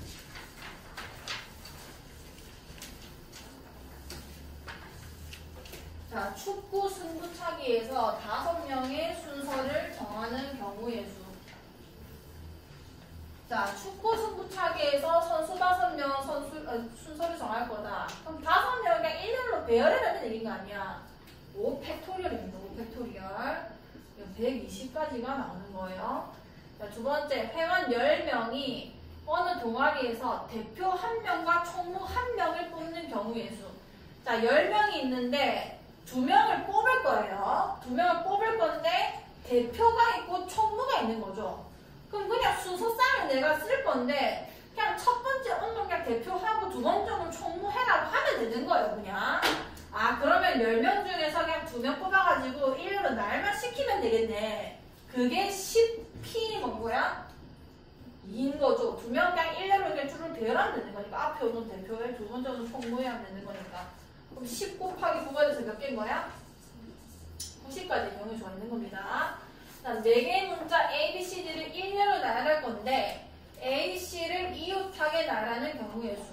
Speaker 1: 자, 축구 승부차기에서 5명의 순서를 정하는 경우의 수. 자, 축구 승부차기에서 선수 5명 순서를 정할 거다. 그럼 5명을 그냥 1렬로 배열해라는 얘기인 거 아니야. 5팩토리얼입니다. 5팩토리얼. 120까지가 나오는 거예요. 자, 두 번째, 회원 10명이 어느 동아리에서 대표 1명과 총무 1명을 뽑는 경우의 수. 자, 10명이 있는데 2명을 뽑을 거예요. 2명을 뽑을 건데 대표가 있고 총무가 있는 거죠. 그럼 그냥 순서상을 내가 쓸 건데 그냥 첫 번째 운동 그냥 대표하고 두 번째는 총무해라고 하면 되는 거예요, 그냥. 아, 그러면 10명 중에서 그냥 2명 뽑아가지고 1렬로 날만 시키면 되겠네. 그게 10P 뭔 거야? 2인 거죠. 2명 그냥 1렬로 그냥 줄을 배열하면 되는 거니까. 앞에 오는 대표에 두 번째는 총무해 하면 되는 거니까. 그럼 10 곱하기 9가 돼서 몇 개인 거야? 90까지 경우의 수가 있는 겁니다. 자, 4개의 문자 A, B, C, D를 1렬로 나열할 건데 A, C를 이웃하게 나열하는 경우의 수.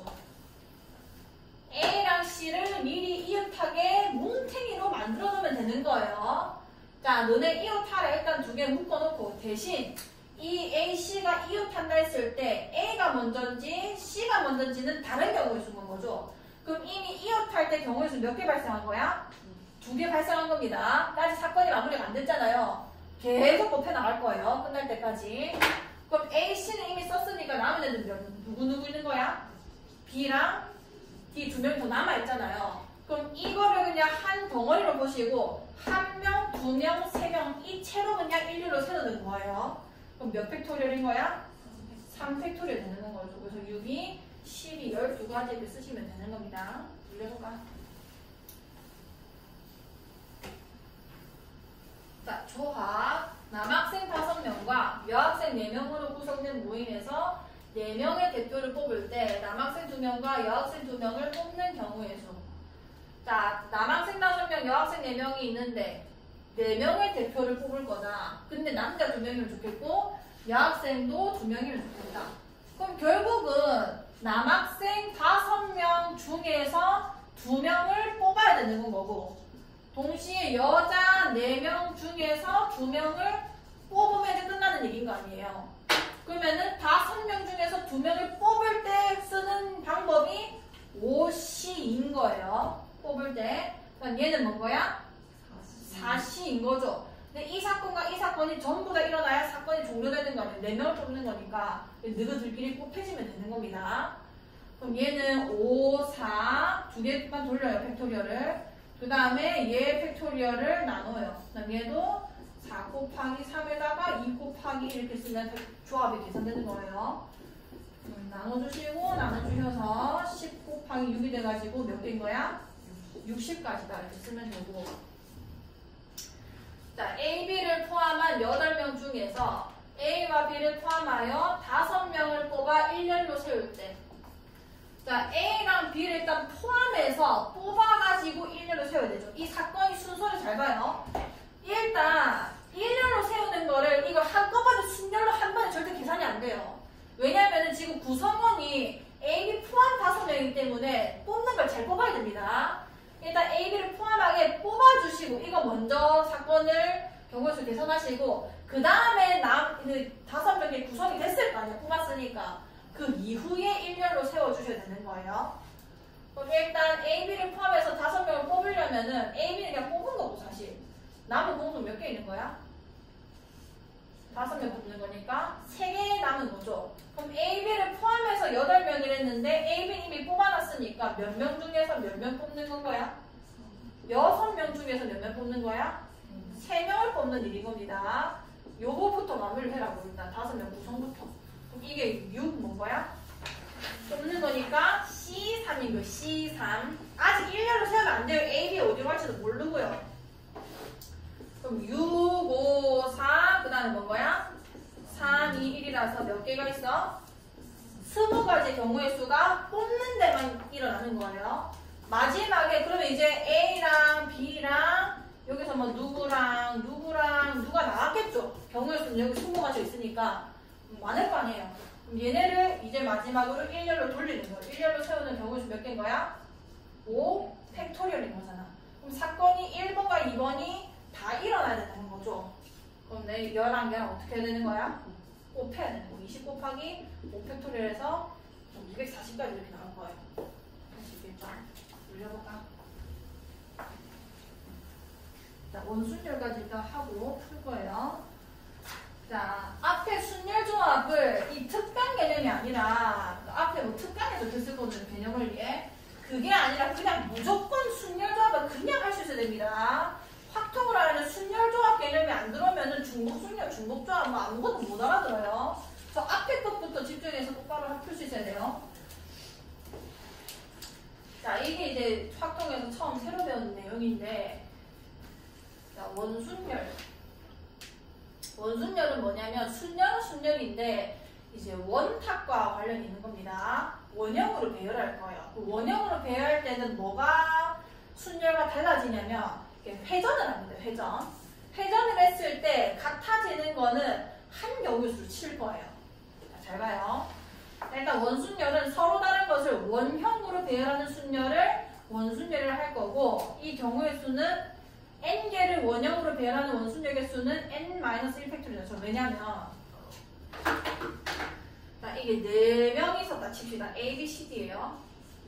Speaker 1: A랑 C를 미리 이웃하게 뭉탱이로 만들어 놓으면 되는 거예요. 자, 너네 이웃하라 일단 2개 묶어놓고 대신 이 A, C가 이웃한다 했을 때 A가 먼저인지 C가 먼저인지는 다른 경우의 수인 거죠. 그럼 이미 이웃할 때 경우의 수 몇 개 발생한 거야? 2개 발생한 겁니다. 아직 사건이 마무리가 안 됐잖아요. 계속 곱해 나갈 거예요. 끝날 때까지. 그럼 A, C는 이미 썼으니까 남은 애들 누구 있는 거야? B랑 D 2명이 더 남아있잖아요. 그럼 이거를 그냥 한 덩어리로 보시고 1명, 2명, 3명 이 채로 그냥 1렬로 세워놓는 거예요. 그럼 몇 팩토리얼인 거야? 3팩토리얼 되는 거죠. 그래서 6이 12, 12가지를 쓰시면 되는 겁니다. 올려볼까? 자, 조합. 남학생 5명과 여학생 4명으로 구성된 모임에서 4명의 대표를 뽑을 때 남학생 2명과 여학생 2명을 뽑는 경우의 수. 자, 남학생 5명, 여학생 4명이 있는데 4명의 대표를 뽑을 거다. 근데 남자 2명이면 좋겠고 여학생도 2명이면 좋겠다. 그럼 결국은 남학생 5명 중에서 2명을 뽑아야 되는 거고 동시에 여자 4명 중에서 2명을 뽑으면 이제 끝나는 얘기인 거 아니에요. 그러면은 5명 중에서 2명을 뽑을 때 쓰는 방법이 5C인 거예요. 뽑을 때. 그럼 얘는 뭔 거야? 4C인 거죠. 근데 이 사건과 이 사건이 전부 다 일어나야 사건이 종료되는 거 아니에요. 4명을 뽑는 거니까 너희들끼리 뽑혀지면 되는 겁니다. 그럼 얘는 5, 4 두 개만 돌려요. 팩토리얼을. 그 다음에 얘 팩토리얼을 나눠요. 그럼 얘도 4 곱하기 3에다가 2 곱하기 이렇게 쓰면 조합이 계산되는 거예요. 나눠주시고 나눠주셔서 10 곱하기 6이 돼가지고 몇 개인 거야? 60까지다 이렇게 쓰면 되고. 자, A, B를 포함한 8명 중에서 A와 B를 포함하여 5명을 뽑아 1렬로 세울 때 자, A랑 B를 일단 포함해서 뽑아가지고 1렬로 세워야 되죠. 이 사건이 순서를 잘 봐요. 일단 1렬로 세우는 거를 이걸 한꺼번에 순열로 한 번에 절대 계산이 안 돼요. 왜냐면은 지금 구성원이 A, B 포함 5명이기 때문에 뽑는 걸 잘 뽑아야 됩니다. 일단 A, B를 포함하게 뽑아주시고 이거 먼저 사건을 경우의 수 계산하시고 그 다음에 그 5명이 구성이 됐을 거 아니야. 뽑았으니까 그 이후에 일렬로 세워주셔야 되는 거예요. 그럼 일단 A, B를 포함해서 5명을 뽑으려면은 A, B는 그냥 뽑은 거고 사실 남은 공수 몇 개 있는 거야? 5명 뽑는 거니까 3개 남은 거죠. 그럼 A, B를 포함해서 8명을 했는데 A, B는 이미 뽑아놨으니까 몇 명 중에서 몇 명 뽑는 건 거야? 6명 중에서 몇 명 뽑는 거야? 3명을 뽑는 일인 겁니다. 요거부터 마무리를 해라고 일단 5명 구성부터. 그럼 이게 6 뭔 거야? 뽑는 거니까 C3인 거예요. C3. 아직 일렬로 세우면 안 돼요. A, B 어디로 갈지도 모르고요. 그럼 6, 5, 4, 그 다음에 뭔 거야? 3, 2, 1이라서 몇 개가 있어? 20가지 경우의 수가 뽑는 데만 일어나는 거예요. 마지막에 그러면 이제 A랑 B랑 여기서 뭐 누구랑 누가 나왔겠죠? 경우의 수는 여기 20가지 있으니까 많을 거 아니에요. 그럼 얘네를 이제 마지막으로 일렬로 돌리는 거예요. 일렬로 세우는 경우의 수 몇 개인 거야? 5 팩토리얼인 거잖아. 그럼 사건이 1번과 2번이 다 일어나야 되는 거죠. 그럼 내 11개랑 어떻게 해야 되는 거야? 곱해야 되는 거. 20 곱하기 5 팩토리얼에서 240까지 이렇게 나올 거예요. 할 수 있겠죠? 올려볼까? 자, 원순열까지 일단 하고 풀 거예요. 자, 앞에 순열조합을 이 특강 개념이 아니라 앞에 뭐 특강에서 됐을 거는 개념을 위해 그게 아니라 그냥 무조건 순열조합을 그냥 할 수 있어야 됩니다. 확통을 하려는 순열조합 개념이 안 들어오면은 중복순열, 중복조합 뭐 아무것도 못 알아들어요. 저 앞에 것부터 집중해서 똑바로 풀 수 있어야 돼요. 자, 이게 이제 확통에서 처음 새로 배우는 내용인데, 자, 원순열. 원순열은 뭐냐면 순열은 순열인데 이제 원탁과 관련이 있는 겁니다. 원형으로 배열할 거예요. 그 원형으로 배열할 때는 뭐가 순열과 달라지냐면 회전을 합니다. 회전. 회전을 했을 때 같아지는 거는 한 경우수로 칠 거예요. 자, 잘 봐요. 일단 원순열은 서로 다른 것을 원형으로 배열하는 순열을 원순열을 할 거고 이 경우의 수는 n개를 원형으로 배열하는 원순열 개수는 n-1팩토리죠. 왜냐면 자, 이게 4명이 있었다 칩시다. A, B, C, D예요.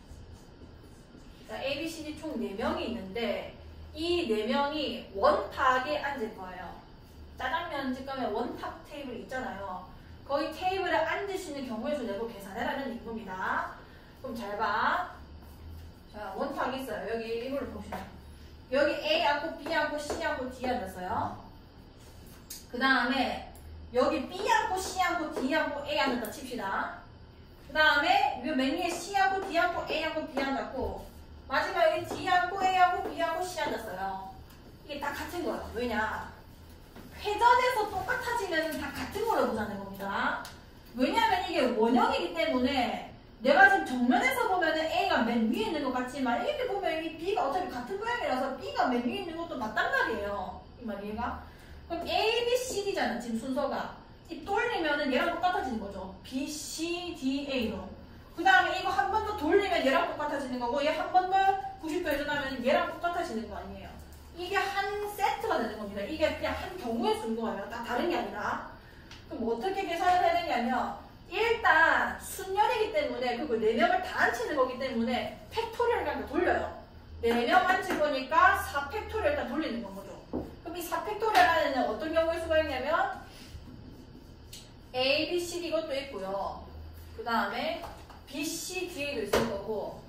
Speaker 1: 자, A, B, C, D 총 4명이 있는데 이 4명이 원탁에 앉을 거예요. 짜장면 집 가면 원탁 테이블 있잖아요. 거기 테이블에 앉을 수 있는 경우의 수 내고 계산해라는 얘기입니다. 그럼 잘 봐. 자, 원탁이 있어요. 여기 이걸로 봅시다. 여기 A 앉고 B 앉고 C 앉고 D 앉았어요. 그 다음에 여기 B 앉고 C 앉고 D 앉고 A 앉았다 칩시다. 그 다음에 이 맨 위에 C 앉고 D 앉고 A 앉고 B 앉았고 마지막에 D 앉고 A 앉고 B 앉고 C 앉았어요. 이게 다 같은 거예요. 왜냐? 회전에서 똑같아지면 다 같은 거로 보자는 겁니다. 왜냐하면 이게 원형이기 때문에 내가 지금 정면에서 보면은 A가 맨 위에 있는 것 같지만 이렇게 보면 이 B가 어차피 같은 모양이라서 B가 맨 위에 있는 것도 맞단 말이에요. 이 말이가? 그럼 A, B, C, D잖아. 지금 순서가. 이 돌리면은 얘랑 똑같아지는 거죠. B, C, D, A로. 그 다음에 이거 한 번 더 돌리면 얘랑 똑같아지는 거고 얘 한 번 더 90도 회전하면 얘랑 똑같아지는 거 아니에요. 이게 한 세트가 되는 겁니다. 이게 그냥 한 경우의 수인 거예요. 다 다른 게 아니라. 그럼 어떻게 계산을 해야 되냐면 일단 순열이기 때문에 그리고 4명을 다 앉히는 거기 때문에 팩토리얼을 그냥 돌려요. 4명 앉힐 거니까 4팩토리얼 일단 돌리는 건 거죠. 그럼 이 4팩토리얼 안에는 어떤 경우의 수가 있냐면 A, B, C, D 이것도 있고요. 그 다음에 B, C, D도 있을 거고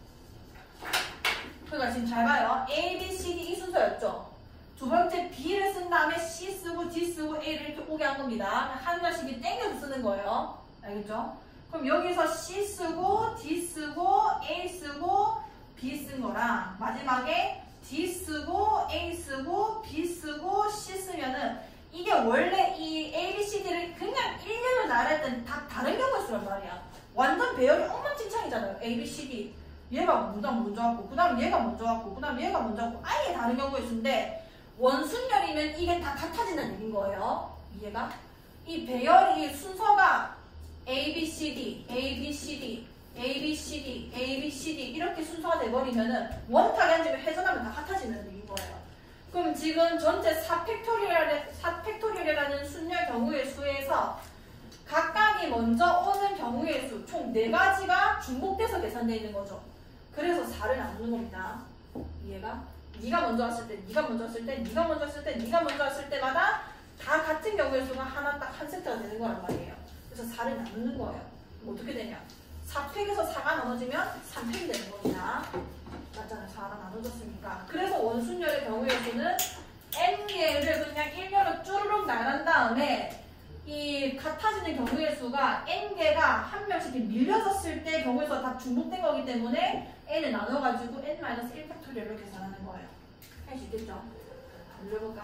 Speaker 1: 그러니까 지금 잘 봐요. A, B, C, D 이 순서였죠. 두 번째 B를 쓴 다음에 C 쓰고 D 쓰고 A를 이렇게 오게 한 겁니다. 한 가지씩 땡겨서 쓰는 거예요. 알겠죠? 그럼 여기서 C 쓰고 D 쓰고 A 쓰고 B 쓴 거랑 마지막에 D 쓰고 A 쓰고 B 쓰고 C 쓰면은 이게 원래 이 A, B, C, D를 그냥 일렬로 나열할 때는 다 다른 경우의 수란 말이야. 완전 배열이 엉망진창이잖아요. A, B, C, D. 얘가 먼저 왔고 그 다음 얘가 먼저 왔고 그 다음 얘가 먼저 왔고 아예 다른 경우의 수인데 원순열이면 이게 다 같아지는 얘기인 거예요. 이해가? 이 배열이 순서가 A, B, C, D, A, B, C, D, A, B, C, D, A, B, C, D 이렇게 순서가 돼버리면은 원탁에 앉으면 회전하면 다 같아지는 얘기인 거예요. 그럼 지금 전체 4팩토리얼이라는 순열 경우의 수에서 각각이 먼저 오는 경우의 수 총 4가지가 중복돼서 계산되어 있는 거죠. 그래서 4를 나누는 겁니다. 이해가? 네가 먼저 왔을 때, 네가 먼저 왔을 때, 네가 먼저 왔을 때, 네가 먼저 왔을 때마다 다 같은 경우의 수가 하나 딱 한 세트가 되는 거란 말이에요. 그래서 4를 나누는 거예요. 그럼 어떻게 되냐? 4팩에서 4가 나눠지면 3팩이 되는 겁니다. 맞잖아요. 4가 나눠졌으니까. 그래서 원순열의 경우의 수는 n개를 그냥 1렬로 쭈르륵 나간 다음에 이 같아지는 경우의 수가 n개가 한 명씩 밀려졌을 때 경우의 수가 다 중복된 거기 때문에 n을 나눠가지고 n-1팩토리얼로 계산하는 거예요. 할 수 있겠죠? 눌러볼까?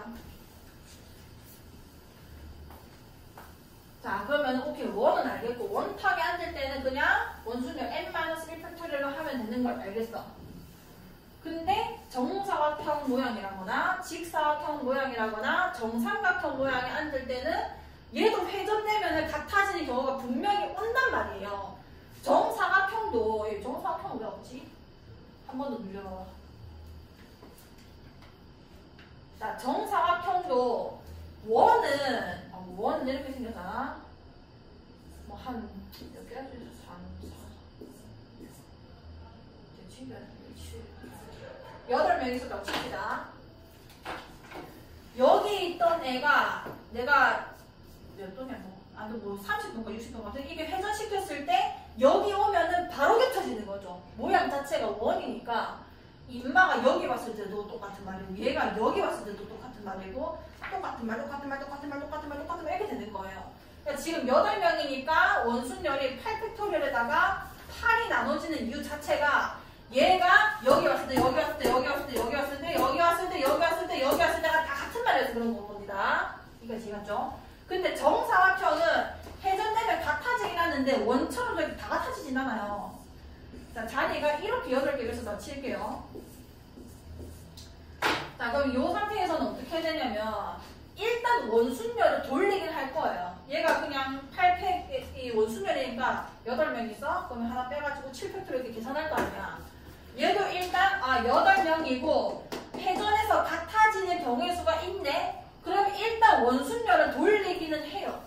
Speaker 1: 자, 그러면 오케이, 원은 알겠고 원탁에 앉을 때는 그냥 원순열 n-1팩토리얼로 하면 되는 걸 알겠어. 근데 정사각형 모양이라거나 직사각형 모양이라거나 정삼각형 모양에 앉을 때는 얘도 회전되면 같아지는 경우가 분명히 온단 말이에요. 정사각형도, 정사각형은 왜 없지? 한 번 더 눌려봐봐. 자, 정사각형도 원은 이렇게 생겼잖아. 뭐 한 몇 개가 있어? 8명 있었다고 칩시다. 여기 있던 애가 내가 몇 동이야 뭐. 뭐 30동과 60동 같은 이게 회전시켰을 때 여기 오면은 바로 겹쳐지는 거죠. 모양 자체가 원이니까 인마가 여기 왔을 때도 똑같은 말이고 얘가 여기 왔을 때도 똑같은 말이고 똑같은 말 이렇게 되는 거예요. 그러니까 지금 8명이니까 원순열이 8팩토리얼에다가 8이 나눠지는 이유 자체가 얘가 여기 왔을 때 여기 왔을 때 여기 왔을 때 여기 왔을 때 여기 왔을 때 여기 왔을 때 여기 왔을 때가 다 같은 말이어서 그런 겁니다. 이거 맞죠? 근데 정사각형은 회전되면 같아지긴 하는데 원처럼 저렇게 다 같아지진 않아요. 자, 자리가 이렇게 8개 그래서 다 칠게요. 자, 그럼 이 상태에서는 어떻게 해야 되냐면 일단 원순열을 돌리긴 할 거예요. 얘가 그냥 8팩, 이 원순열이니까 8명 있어? 그러면 하나 빼가지고 7팩토리 이렇게 계산할 거 아니야. 얘도 일단 8명이고 회전해서 같아지는 경우의 수가 있네? 그럼 일단 원순열을 돌리기는 해요.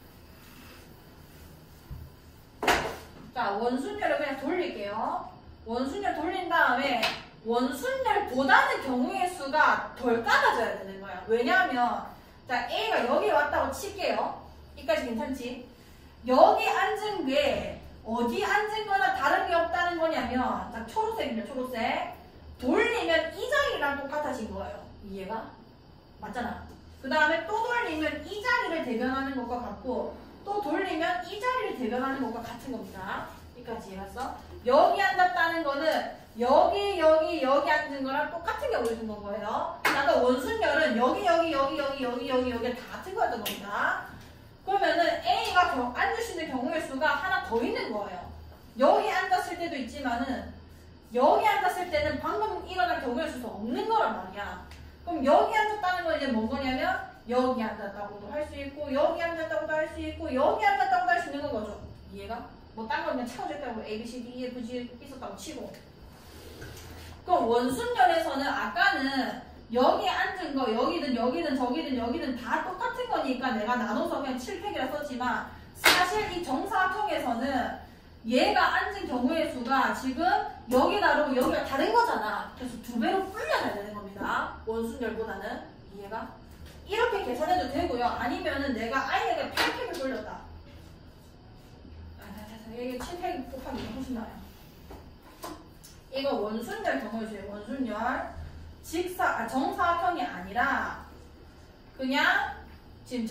Speaker 1: 자, 원순열을 그냥 돌릴게요. 원순열 돌린 다음에 원순열보다는 경우의 수가 덜 까다져야 되는 거야. 왜냐하면 자, A가 여기 왔다고 칠게요. 여기까지 괜찮지? 여기 앉은 게 어디 앉은 거나 다른 게 없다는 거냐면 자, 초록색입니다. 초록색. 돌리면 이 자리랑 똑같아진 거예요. 이해가? 맞잖아. 그 다음에 또 돌리면 이 자리를 대변하는 것과 같고 또 돌리면 이 자리를 대변하는 것과 같은 겁니다. 여기까지 이해했어? 여기 앉았다는 거는 여기 앉은 거랑 똑같은 경우를 준 거예요. 아까 원순열은 여기 다 같은 거였던 겁니다. 그러면은 A가 앉을 수 있는 경우의 수가 하나 더 있는 거예요. 여기 앉았을 때도 있지만은 여기 앉았을 때는 방금 일어난 경우의 수가 없는 거란 말이야. 그럼 여기 앉았다는 건 이제 뭔 거냐면 여기 앉았다고도 할 수 있고 여기 앉았다고도 할 수 있고 여기 앉았다고도 할 수 있는 거죠. 이해가? 뭐 딴 거 그냥 채워줬다고 A, B, C, D, E, F, G 있었다고 치고. 그럼 원순열에서는 아까는 여기 앉은 거 여기든 저기든 다 똑같은 거니까 내가 나눠서 그냥 7팩이라 썼지만 사실 이 정사각형에서는 얘가 앉은 경우의 수가 지금 여기 다르고 여기가 다른 거잖아. 그래서 2배로 불려야 되는 겁니다. 원순열보다는. 이해가? 이렇게 계산해도 되고요. 아니면은 내가 아예 8팩을 돌렸다. 이게 7팩 곱하기 2 훨씬 나아요. 이거 원순열 경우의 수예요. 원순열. 정사각형이 아니라 그냥 지금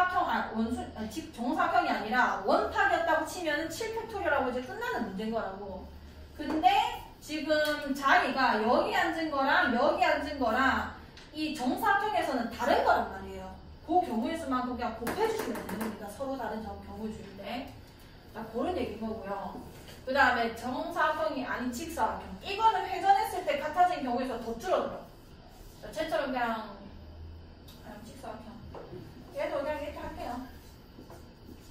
Speaker 1: 정사각형이 아니라 원탁이었다고 치면은 7팩토리얼하고 이제 끝나는 문제인 거라고. 근데 지금 자리가 여기 앉은 거랑 여기 앉은 거랑 이 정사각형에서는 다른 거란 말이에요. 그 경우의 수만 그냥 곱해주시면 되는 겁니다. 서로 다른 경우의 수인데. 자, 그런 얘기인 거고요. 그 다음에 정사각형이 아닌 직사각형. 이거는 회전했을 때 같아진 경우에서 더 줄어들어. 자, 쟤처럼 그냥 직사각형. 얘도 그냥 이렇게 할게요.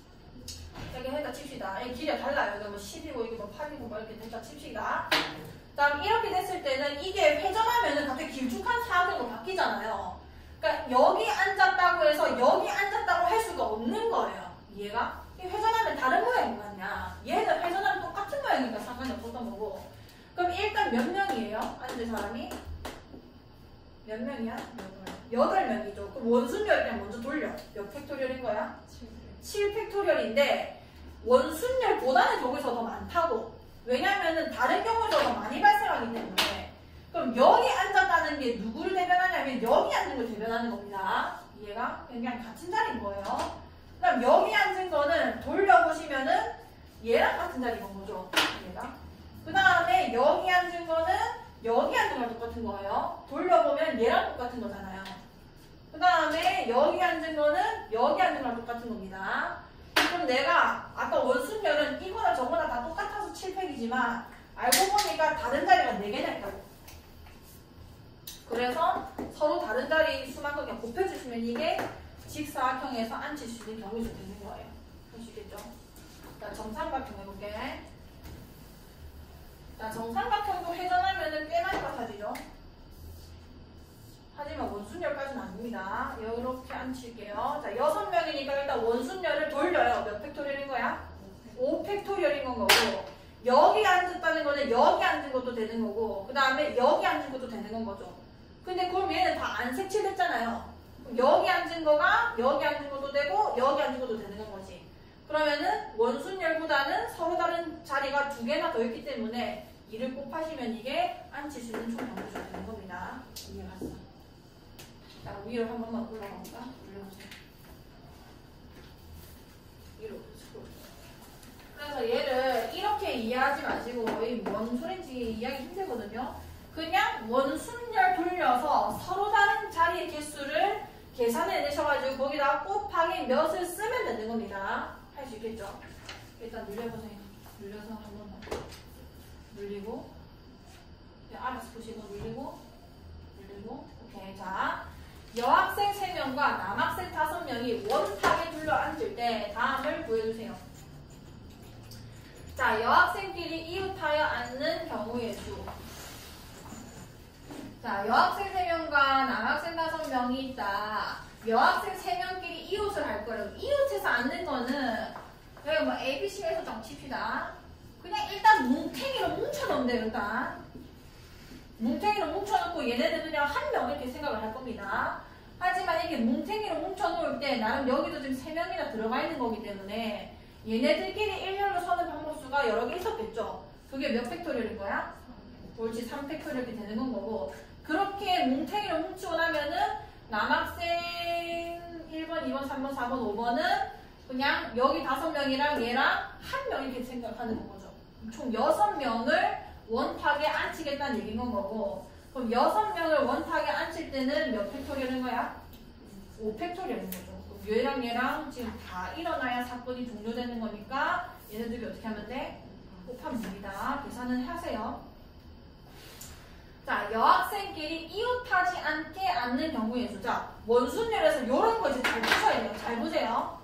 Speaker 1: 이렇게 했다 칩시다. 얘 길이가 달라요. 이거 뭐 10이고 이게 뭐 8이고 뭐 이렇게 했다 칩시다. 그다음 이렇게 됐을 때는 이게 회전하면은 갑자기 길쭉한 사각형으로 바뀌잖아요. 그러니까 여기 앉았다고 해서 여기 앉았다고 할 수가 없는 거예요. 이해가? 회전하면 다른 모양인 거 아니야. 얘는 회전하면 똑같은 모양이니까 상관이 없었던 거고. 그럼 일단 몇 명이에요? 앉은 사람이? 몇 명이야? 8명이죠. 그럼 원순열 그냥 먼저 돌려. 몇 팩토리얼인 거야? 7팩토리얼인데 원순열보다는 저기서 더 많다고. 왜냐면은 다른 경우에서 더 많이 발생하기 때문에. 그럼 여기 앉았다는 게 누구를 대변하냐면 여기 앉은 걸 대변하는 겁니다. 이해가? 그냥 같은 자리인 거예요. 그 다음 여기 앉은 거는 돌려보시면은 얘랑 같은 자리인 거죠. 얘가. 그 다음에 여기 앉은 거는 여기 앉은 거랑 똑같은 거예요. 돌려보면 얘랑 똑같은 거잖아요. 그 다음에 여기 앉은 거는 여기 앉은 거랑 똑같은 겁니다. 그럼 내가 아까 원순열은 이거나 저거나 다 똑같아서 7팩이지만 알고 보니까 다른 자리가 4개나 있다고. 그래서 서로 다른 자리 수만큼 그냥 곱해주시면 이게 직사각형에서 앉힐 수 있는 경우가 되는 거예요. 할 수 있겠죠? 자, 정삼각형 해볼게. 자, 정삼각형도 회전하면은 꽤 많이 같아지죠? 하지만 원순열까지는 아닙니다. 이렇게 앉힐게요. 자, 6명이니까 일단 원순열을 돌려요. 몇 팩토리얼인 거야? 5팩토리얼인 건 거고, 여기 앉았다는 거는 여기 앉은 것도 되는 거고, 그 다음에 여기 앉은 것도 되는 건 거죠. 근데 그럼 얘는 다 안 색칠됐잖아요. 그럼 여기 앉은 거가 여기 앉은 것도 되고 여기 앉은 것도 되는 건 거지. 그러면은 원순열보다는 서로 다른 자리가 2개나 더 있기 때문에 이를 곱하시면 이게 앉힐 수 있는 총 경우수가 되는 겁니다. 이해갔어? 자, 위로 한 번만 올라가볼까? 올려보세요. 위로. 그래서 얘를 이렇게 이해하지 마시고 뭔 소린지 이해하기 힘들거든요. 그냥 원순열 돌려서 서로 다른 자리의 개수를 계산해내셔가지고 거기다 곱하기 몇을 쓰면 되는 겁니다. 할 수 있겠죠? 일단 눌려보세요. 눌려서 한 번만. 눌리고, 알아서 보시고, 눌리고, 오케이. 자, 여학생 3명과 남학생 5명이 원탁에 둘러 앉을 때 다음을 구해주세요. 자, 여학생끼리 이웃하여 앉는 경우의 수. 자, 여학생 3명과 남학생 5명이 있다. 여학생 3명끼리 이웃을 할 거라고. 이웃해서 앉는 거는 여기 뭐 A, B, C에서 좀 칩시다. 그냥 일단 뭉탱이로 뭉쳐놓으면 돼요. 일단 뭉탱이로 뭉쳐놓고 얘네들 그냥 한 명 이렇게 생각을 할 겁니다. 하지만 이게 뭉탱이로 뭉쳐놓을 때 나름 여기도 지금 3명이나 들어가 있는 거기 때문에 얘네들끼리 일렬로 서는 방법수가 여러 개 있었겠죠. 그게 몇 팩토리얼인 거야? 옳지, 3팩토리얼이 되는 건 거고, 그렇게 뭉탱이로 뭉치고 나면은 남학생 1번, 2번, 3번, 4번, 5번은 그냥 여기 5명이랑 얘랑 한 명 이렇게 생각하는 거죠. 총 6명을 원탁에 앉히겠다는 얘기인 건 거고, 그럼 6명을 원탁에 앉힐 때는 몇 팩토리얼인 거야? 5팩토리얼인 거죠. 얘랑 얘랑 지금 다 일어나야 사건이 종료되는 거니까 얘네들이 어떻게 하면 돼? 곱하면 됩니다. 계산을 하세요. 자, 여학생끼리 이웃하지 않게 앉는 경우의 수. 자, 원순열에서 이런 거 이제 잘 보셔야 돼요. 잘 보세요.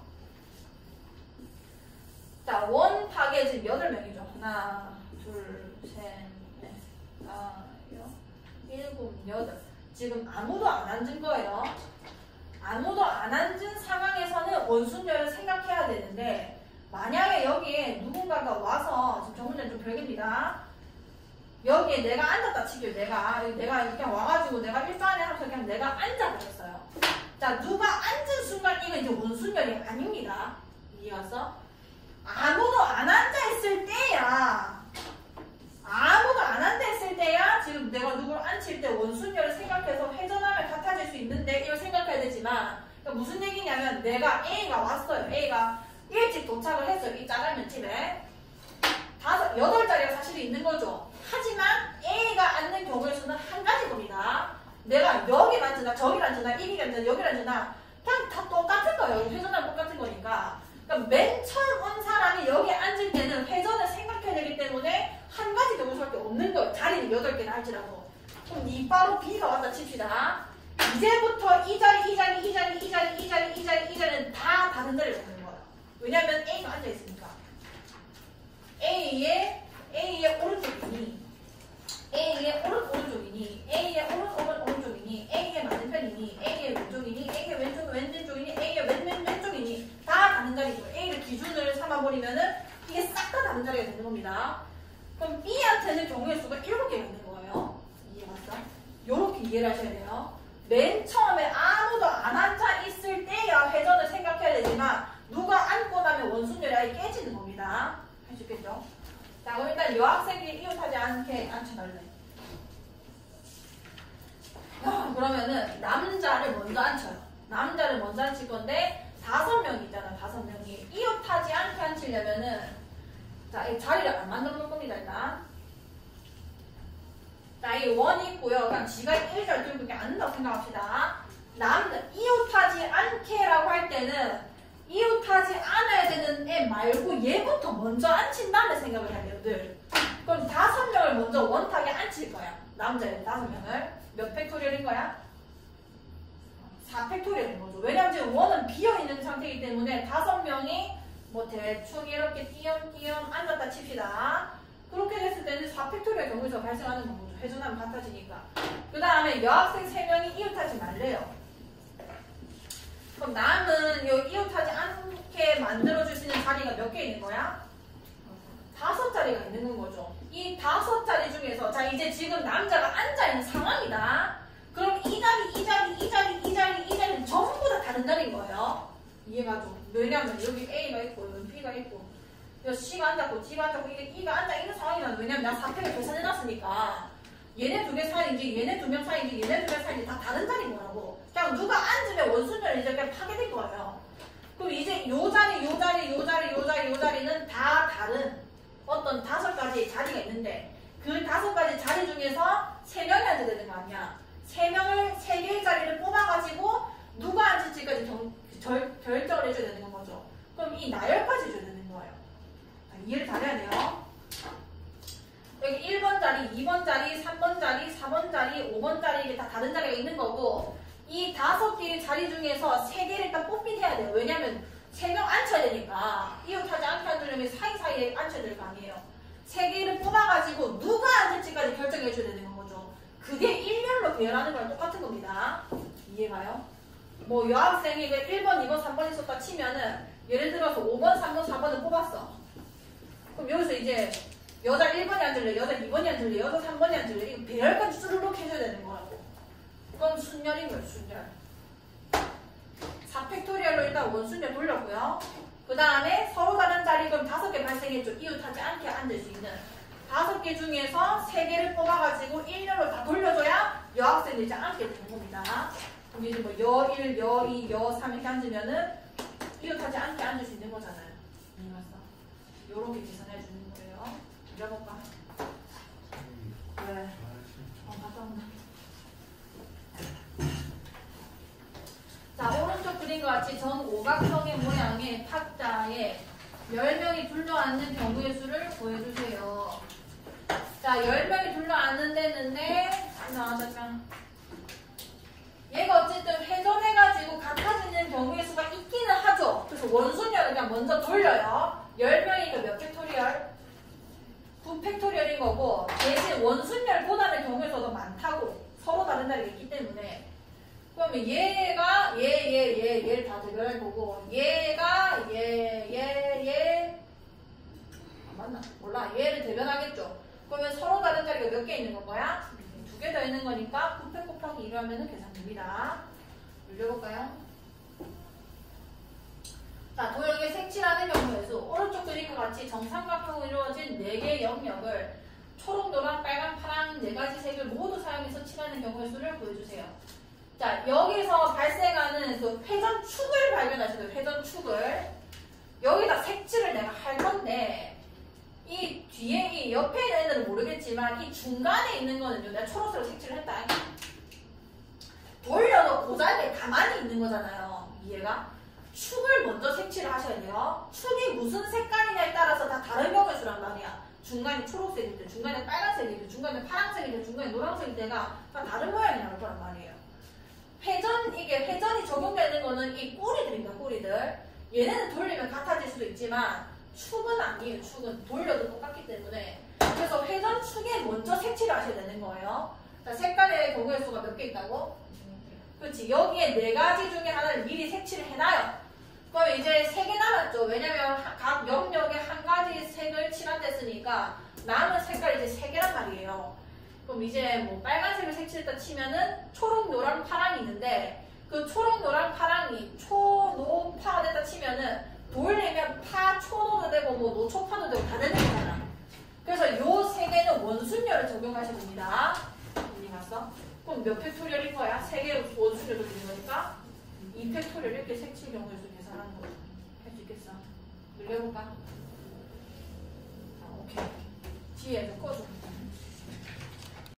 Speaker 1: 자, 원탁에 지금 8명이죠. 하나, 둘, 셋, 넷, 다, 일곱, 여덟. 지금 아무도 안 앉은 거예요. 아무도 안 앉은 상황에서는 원순열을 생각해야 되는데, 만약에 여기에 누군가가 와서, 지금 저 문제는 좀 별개입니다. 여기에 내가 앉았다 치길, 내가 그냥 와가지고 내가 일반에 하면서 그냥 내가 앉아버렸어요. 자, 누가 앉은 순간 이건 이제 원순열이 아닙니다. 이해갔어? 아무도 안 앉아있을 때야. 아무도 안 앉아있을 때야 지금 내가 누구를 앉힐 때 원순열을 생각해서 회전하면 같아질 수 있는데 이걸 생각해야 되지만, 그러니까 무슨 얘기냐면 내가 A가 왔어요. A가 일찍 도착을 했어요. 이 짜장면 집에 8자리가 사실 있는 거죠. 하지만 A가 앉는 경우의 수는 한 가지 겁니다. 내가 여기 앉으나 저기 앉으나 이리 앉으나 여기 앉으나 그냥 다 똑같은 거예요. 회전하면 똑같은 거니까. 그러니까 맨 처음 온 사람이 여기 앉을 때는 회전을 생각해야 되기 때문에 한 가지 경우밖에 없는 거예요. 자리는 8개나 할지라도. 그럼 이 바로 B가 왔다 칩시다. 이제부터 이 자리는 다 다른 자리를 잡는 거예요. 왜냐면 A가 앉아있으니까. A의 오른쪽이 기준을 삼아버리면은 이게 싹 다 다른 자리가 되는 겁니다. 그럼 B한테는 경우의 수가 7개가 있는 거예요. 이해갔어? 요렇게 이해를 하셔야 돼요. 맨 처음에 아무도 안 앉아 있을 때야 회전을 생각해야 되지만 누가 앉고 나면 원순열이 아예 깨지는 겁니다. 할 수 있겠죠? 자, 그럼 일단 여학생끼리 이웃하지 않게 앉혀달래. 그러면은 남자를 먼저 앉혀요. 남자를 먼저 앉힐 건데 5명이 있잖아. 5명이 이웃하지 않게 앉히려면은 자, 이 자리를 안 만들어 놓을 겁니다. 일단 자, 이 원이 있고요. 그냥 지가 1절 들고 이렇게 앉는다고 생각합시다. 이웃하지 않게라고 할 때는 이웃하지 않아야 되는 애 말고 얘부터 먼저 앉힌다는 생각을 해야 돼요. 늘. 그럼 5명을 먼저 원탁에 앉힐 거야. 남자애 5명을. 몇 팩토리얼인 거야? 4팩토리얼인 거죠. 왜냐면 지금 원은 비어있는 상태이기 때문에 5명이 뭐 대충 이렇게 띄엄띄엄 앉았다 칩시다. 그렇게 됐을 때는 4팩토리얼 경우에서 발생하는 거죠. 회전하면 같아지니까. 그 다음에 여학생 3명이 이웃하지 말래요. 그럼 남은 요 이웃하지 않게 만들어줄 수 있는 자리가 몇 개 있는 거야? 5자리가 있는 거죠. 이 5자리 중에서 자 이제 지금 남자가 앉아있는 상황이다. 그럼 이 자리는 전부 다 다른 자리인 거예요. 이해가 좀. 왜냐면 여기 A가 있고 여기 B가 있고 여기 C가 앉았고 D가 앉았고 이게 E가 앉아있는 상황이라는 왜냐면 내가 4팩을 계산해놨으니까 얘네 2개 사이인지 얘네 2명 사이인지 얘네 2명 사이인지 다 다른 자리인 거라고. 그냥 누가 앉으면 원순열이 이제 그냥 파괴된 거예요. 그럼 이제 요 자리는 다 다른 어떤 5가지의 자리가 있는데 그 5가지 자리 중에서 3명이 앉아야 되는 거 아니야. 3개의 자리를 뽑아가지고 누가 앉을지까지 결정을 해줘야 되는 거죠. 그럼 이 나열까지 해줘야 되는 거예요. 자, 이해를 잘해야 돼요. 여기 1번 자리, 2번 자리, 3번 자리, 4번 자리, 5번 자리 이게 다 다른 자리가 있는 거고 이 5개의 자리 중에서 3개를 일단 뽑긴 해야 돼요. 왜냐면 3명 앉혀야 되니까 이웃하지 않게 앉으려면 사이사이에 앉혀야 될 거 아니에요. 3개를 뽑아가지고 누가 앉을지까지 결정해줘야 되는 거죠. 그게 일렬로 배열하는 거랑 똑같은 겁니다. 이해가요? 뭐 여학생이 1번, 2번, 3번 있었다 치면은 예를 들어서 5번, 3번, 4번을 뽑았어. 그럼 여기서 이제 여자 1번이 앉을래, 여자 2번이 앉을래, 여자 3번이 앉을래 이거 배열까지 쭈르륵 해줘야 되는 거라고. 그럼 순열인 거예요. 순열. 4팩토리얼로 일단 원순열 돌렸고요. 그 다음에 서로 다른 자리 그럼 5개 발생했죠. 이웃하지 않게 앉을 수 있는 5개 중에서 3개를 뽑아가지고 일렬로 다 돌려줘야 여학생들이 이제 앉게 되는 겁니다. 그럼 이제 뭐 여1, 여2, 여3 이렇게 앉으면은 이웃하지 않게 앉을 수 있는 거잖아요. 이렇게 계산해 주는 거예요. 읽어볼까? 네. 갔다 온다. 자, 오른쪽 그림과 같이 정오각형의 모양의 탁자에 10명이 둘러앉는 경우의 수를 구해주세요. 자, 10명이 둘러앉는다는데, 얘가 어쨌든 회전해가지고 같아지는 경우의 수가 있기는 하죠. 그래서 원순열을 그냥 먼저 돌려요. 10명이니까 몇 팩토리얼? 9팩토리얼인 거고, 대신 원순열보다는 경우의 수가 더 많다고. 서로 다른 자리가 있기 때문에. 그러면 얘가 얘를 다 대변할 거고 얘가 얘 맞나? 몰라. 얘를 대변하겠죠. 그러면 서로 다른 자리가 몇 개 있는 건가요? 2개 더 있는 거니까 9팩 곱하기 1을 하면 계산됩니다. 올려볼까요? 자, 도형의 색칠하는 경우의 수. 오른쪽 그림과 같이 정삼각형으로 이루어진 4개의 영역을 초록, 노랑, 빨강, 파랑 4가지 색을 모두 사용해서 칠하는 경우의 수를 구해주세요. 자, 여기서 발생하는 그 회전축을 발견하셔야 돼요. 회전축을. 여기다 색칠을 내가 할 건데, 이 뒤에, 이 옆에 있는 애들은 모르겠지만, 이 중간에 있는 거는요, 내가 초록색으로 색칠을 했다. 돌려도 그 자리에 가만히 있는 거잖아요. 이해가? 축을 먼저 색칠을 하셔야 돼요. 축이 무슨 색깔이냐에 따라서 다 다른 경우의 수란 말이야. 중간에 초록색일 때, 중간에 빨간색일 때, 중간에 파란색일 때, 중간에 노란색일 때가 다 다른 모양이 나올 거란 말이에요. 회전이 적용되는 거는 이 꼬리들입니다, 꼬리들. 얘네는 돌리면 같아질 수도 있지만, 축은 아니에요, 축은. 돌려도 똑같기 때문에. 그래서 회전축에 먼저 색칠을 하셔야 되는 거예요. 자, 색깔의 경우의 수가 몇 개 있다고? 그렇지. 여기에 4가지 중에 하나를 미리 색칠을 해놔요. 그럼 이제 3개 남았죠. 왜냐면 각 영역에 한 가지 색을 칠한댔으니까 남은 색깔이 이제 3개란 말이에요. 그럼 이제 뭐 빨간색을 색칠했다 치면은 초록, 노랑, 파랑이 있는데 그 초록, 노랑, 파랑이 초, 노, 파가 됐다 치면은 돌리면 파, 초노도 되고 뭐 노초파도 되고 다 되는 거잖아. 그래서 요 3개는 원순열을 적용하셔야 됩니다. 이해 갔어? 그럼 몇 팩토리얼인 거야? 3개 원순열을 적용하는 거니까 2팩토리얼 이렇게 색칠 경우에서 계산하는 거야. 할 수 있겠어? 늘려볼까? 자, 오케이. 뒤에 좀 꺼줘.